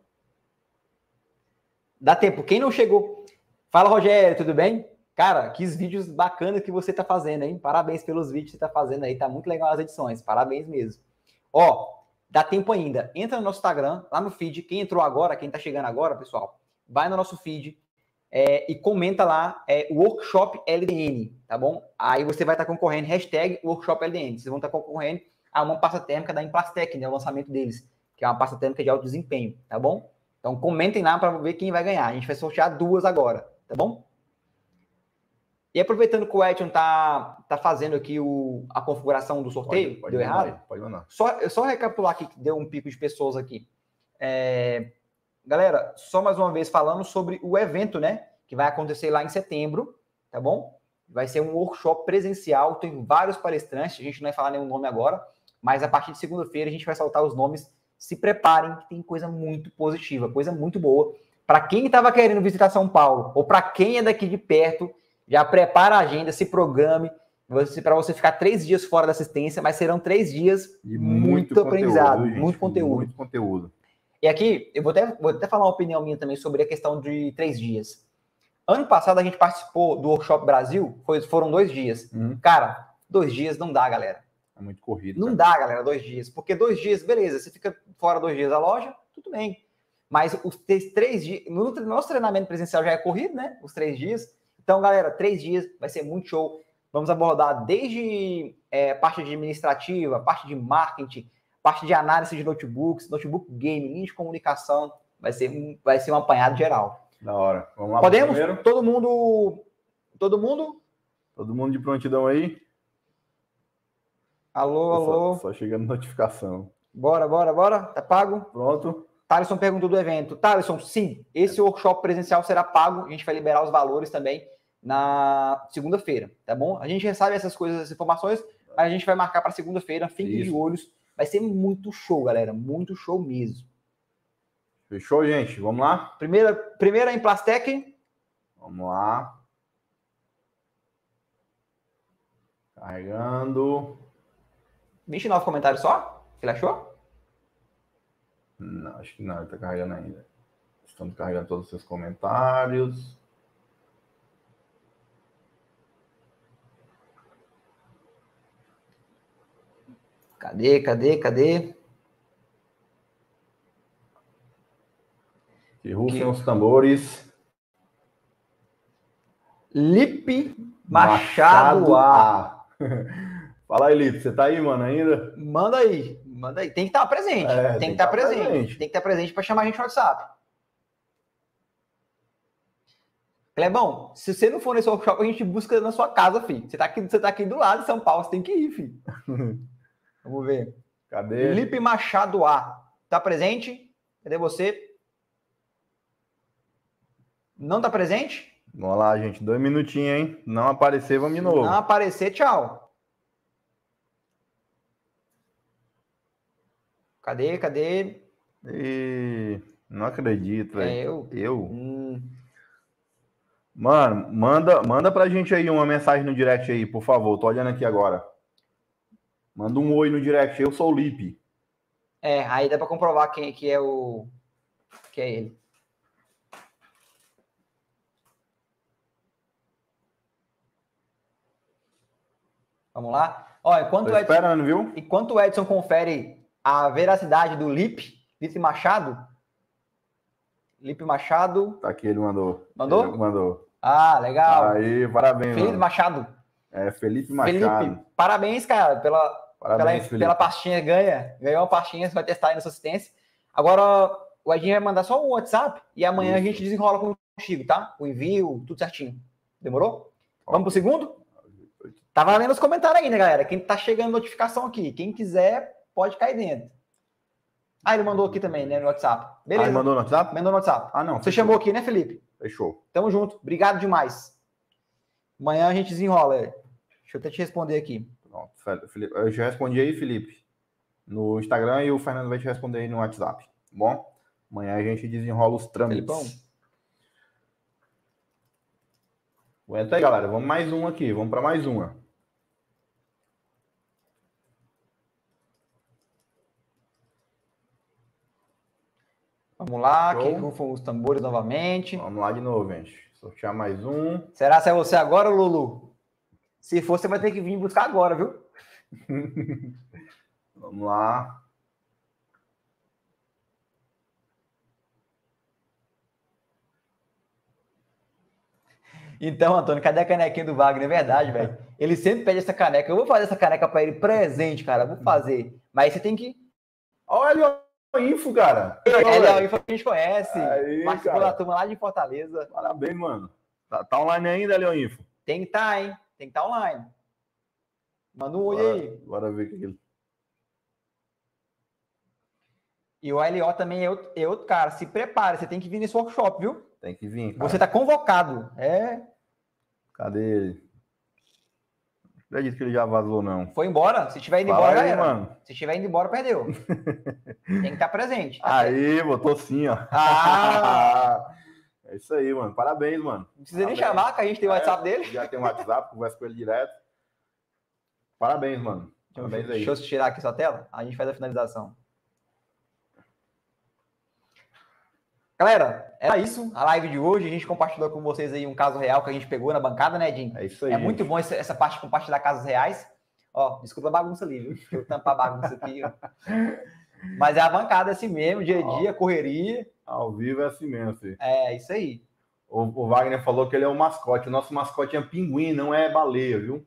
Dá tempo. Quem não chegou? Fala, Rogério, tudo bem? Cara, que vídeos bacanas que você tá fazendo, hein? Parabéns pelos vídeos que você tá fazendo aí. Tá muito legal as edições. Parabéns mesmo. Ó, dá tempo ainda. Entra no nosso Instagram, lá no feed. Quem entrou agora, quem tá chegando agora, pessoal, vai no nosso feed e comenta lá Workshop LDN, tá bom? Aí você vai estar concorrendo, hashtag Workshop LDN. Vocês vão estar concorrendo a uma pasta térmica da Emplastec, né? O lançamento deles, que é uma pasta térmica de alto desempenho, tá bom? Então comentem lá para ver quem vai ganhar. A gente vai sortear duas agora, tá bom? E aproveitando que o Edson tá fazendo aqui a configuração do sorteio, pode deu mandar errado? Aí, pode mandar. Só recapitular aqui, que deu um pico de pessoas aqui. Galera, só mais uma vez falando sobre o evento, né? Que vai acontecer lá em setembro, tá bom? Vai ser um workshop presencial, tem vários palestrantes, a gente não vai falar nenhum nome agora, mas a partir de segunda-feira a gente vai soltar os nomes. Se preparem, que tem coisa muito positiva, coisa muito boa. Para quem estava querendo visitar São Paulo, ou para quem é daqui de perto, já prepara a agenda, se programe, para você ficar 3 dias fora da assistência, mas serão 3 dias de muito aprendizado, conteúdo, muito conteúdo. Muito conteúdo. E aqui, eu vou até falar uma opinião minha também sobre a questão de 3 dias. Ano passado a gente participou do Workshop Brasil, foram 2 dias. Cara, 2 dias não dá, galera. É muito corrido. Não dá, galera, 2 dias. Porque 2 dias, beleza, você fica fora 2 dias da loja, tudo bem. Mas os 3 dias... No nosso treinamento presencial já é corrido, né? Os 3 dias. Então, galera, 3 dias vai ser muito show. Vamos abordar desde parte administrativa, parte de marketing, parte de análise de notebooks, notebook game, linha de comunicação. Vai ser um apanhado geral. Da hora. Vamos lá. Podemos? Todo mundo? Todo mundo de prontidão aí? Alô? Só chegando notificação. Bora. Tá pago? Pronto. Thaleson perguntou do evento. Thaleson, sim, esse workshop presencial será pago. A gente vai liberar os valores também na segunda-feira, tá bom? A gente recebe essas coisas, essas informações, mas a gente vai marcar para segunda-feira, fiquem de olhos. Vai ser muito show, galera. Muito show mesmo. Fechou, gente? Vamos lá? Primeira em Plastec. Vamos lá. Carregando. 29 comentários só? Você achou? Não, acho que não. Ele está carregando ainda. Estamos carregando todos os seus comentários. Cadê? Que rufem os tambores. Lipe Machado A. Fala aí, Lipe. Você tá aí, mano, ainda? Manda aí. Tem que estar presente. Tem que estar presente. Tem que estar presente para chamar a gente no WhatsApp. Clebão, se você não for nesse workshop, a gente busca na sua casa, filho. Você tá aqui do lado de São Paulo, você tem que ir, filho. Vamos ver. Cadê? Felipe Machado A. Tá presente? Cadê você? Não tá presente? Vamos lá, gente. 2 minutinhos, hein? Não aparecer, vamos de novo. Não aparecer, tchau. Cadê? Não acredito, velho. Eu? Mano, manda pra gente aí uma mensagem no direct aí, por favor. Tô olhando aqui agora. Manda um oi no direct. Eu sou o Lipe. Aí dá pra comprovar quem que é o... que é ele. Vamos lá? Ó, esperando, viu? Enquanto o Edson confere a veracidade do Lipe Machado. Tá aqui, ele mandou. Mandou? Ele mandou. Ah, legal. Aí, parabéns, Felipe mano. Machado. Felipe Machado. Felipe, parabéns, cara, pela pastinha ganhou uma pastinha, você vai testar aí na sua assistência. Agora, o Edinho vai mandar só um WhatsApp e amanhã a gente desenrola contigo, tá? O envio, tudo certinho. Demorou? Vamos pro segundo? Tá valendo os comentários aí, né, galera? Quem tá chegando notificação aqui, quem quiser, pode cair dentro. Ele mandou aqui também, né, no WhatsApp. Beleza. Ele mandou no WhatsApp? Mandou no WhatsApp. Não. Você chamou aqui, né, Felipe? Fechou. Tamo junto. Obrigado demais. Amanhã a gente desenrola. Deixa eu até te responder aqui. Pronto, Felipe, eu já respondi aí, Felipe, no Instagram e o Fernando vai te responder aí no WhatsApp. Tá bom? Amanhã a gente desenrola os trâmites. Felipão. Aguenta aí, galera. Vamos mais um aqui. Vamos para mais uma. Vamos lá, que rufam os tambores novamente. Vamos lá de novo, gente. Sortear mais um. Será que é você agora, Lulu? Se for, você vai ter que vir buscar agora, viu? Vamos lá. Então, Antônio, cadê a canequinha do Wagner? É verdade, velho. Ele sempre pede essa caneca. Eu vou fazer essa caneca para ele presente, cara. Vou fazer. Mas você tem que... Olha o Info, cara. É o Info que a gente conhece. Aí, participou da turma lá de Fortaleza. Parabéns, mano. Tá online ainda, Leon Info? Tem que estar, hein? Tem que estar online. Manda um oi aí. Bora ver o que ele... E o LO também é outro cara. Se prepare, você tem que vir nesse workshop, viu? Tem que vir, cara. Você tá convocado. Cadê ele? Não acredito que ele já vazou, não. Foi embora? Se estiver indo embora, aí, mano. Se estiver indo embora, perdeu. Tem que estar presente. Aí, botou sim, ó. É isso aí, mano. Parabéns, mano. Não precisa nem chamar, que a gente tem o WhatsApp dele. Já tem o WhatsApp, conversa com ele direto. Parabéns, mano. Parabéns aí. Deixa eu tirar aqui sua tela. A gente faz a finalização. Galera, era isso. A live de hoje. A gente compartilhou com vocês aí um caso real que a gente pegou na bancada, né, Jim? É isso aí. É muito bom essa parte de compartilhar casos reais. Ó, desculpa a bagunça ali, viu? Deixa eu tampar a bagunça aqui. Ó. Mas é a bancada assim mesmo, dia a dia, correria. Ao vivo é assim mesmo, filho. É, isso aí. O Wagner falou que ele é o mascote. O nosso mascote é pinguim, não é baleia, viu?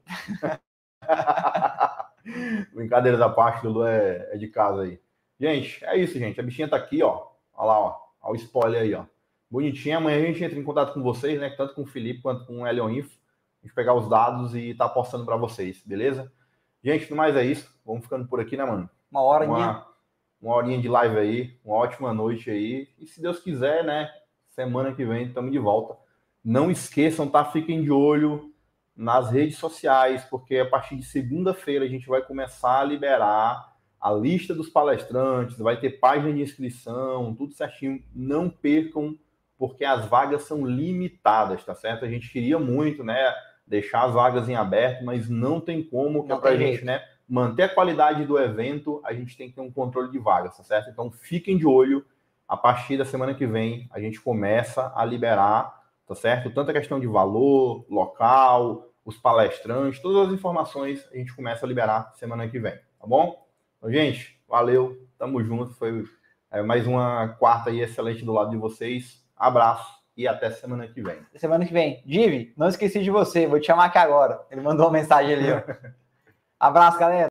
Brincadeiras à parte, Lulu é de casa aí. Gente, é isso, gente. A bichinha tá aqui, ó. Olha lá, ó. Olha o spoiler aí, ó. Bonitinha. Amanhã a gente entra em contato com vocês, né? Tanto com o Felipe quanto com o Helion Info. A gente pegar os dados e tá postando para vocês, beleza? Gente, no mais é isso. Vamos ficando por aqui, né, mano? Uma horinha. Uma horinha de live aí. Uma ótima noite aí. E se Deus quiser, né? Semana que vem estamos de volta. Não esqueçam, tá? Fiquem de olho nas redes sociais, porque a partir de segunda-feira a gente vai começar a liberar a lista dos palestrantes, vai ter página de inscrição, tudo certinho. Não percam, porque as vagas são limitadas, tá certo? A gente queria muito, né, deixar as vagas em aberto, mas não tem como, que é para a gente, né, manter a qualidade do evento, a gente tem que ter um controle de vagas, tá certo? Então fiquem de olho, a partir da semana que vem a gente começa a liberar, tá certo? Tanto a questão de valor, local, os palestrantes, todas as informações a gente começa a liberar semana que vem, tá bom? Então, gente, valeu, tamo junto, foi mais uma quarta aí excelente do lado de vocês, abraço e até semana que vem. Semana que vem. Divi, não esqueci de você, vou te chamar aqui agora. Ele mandou uma mensagem ali, ó. Abraço, galera.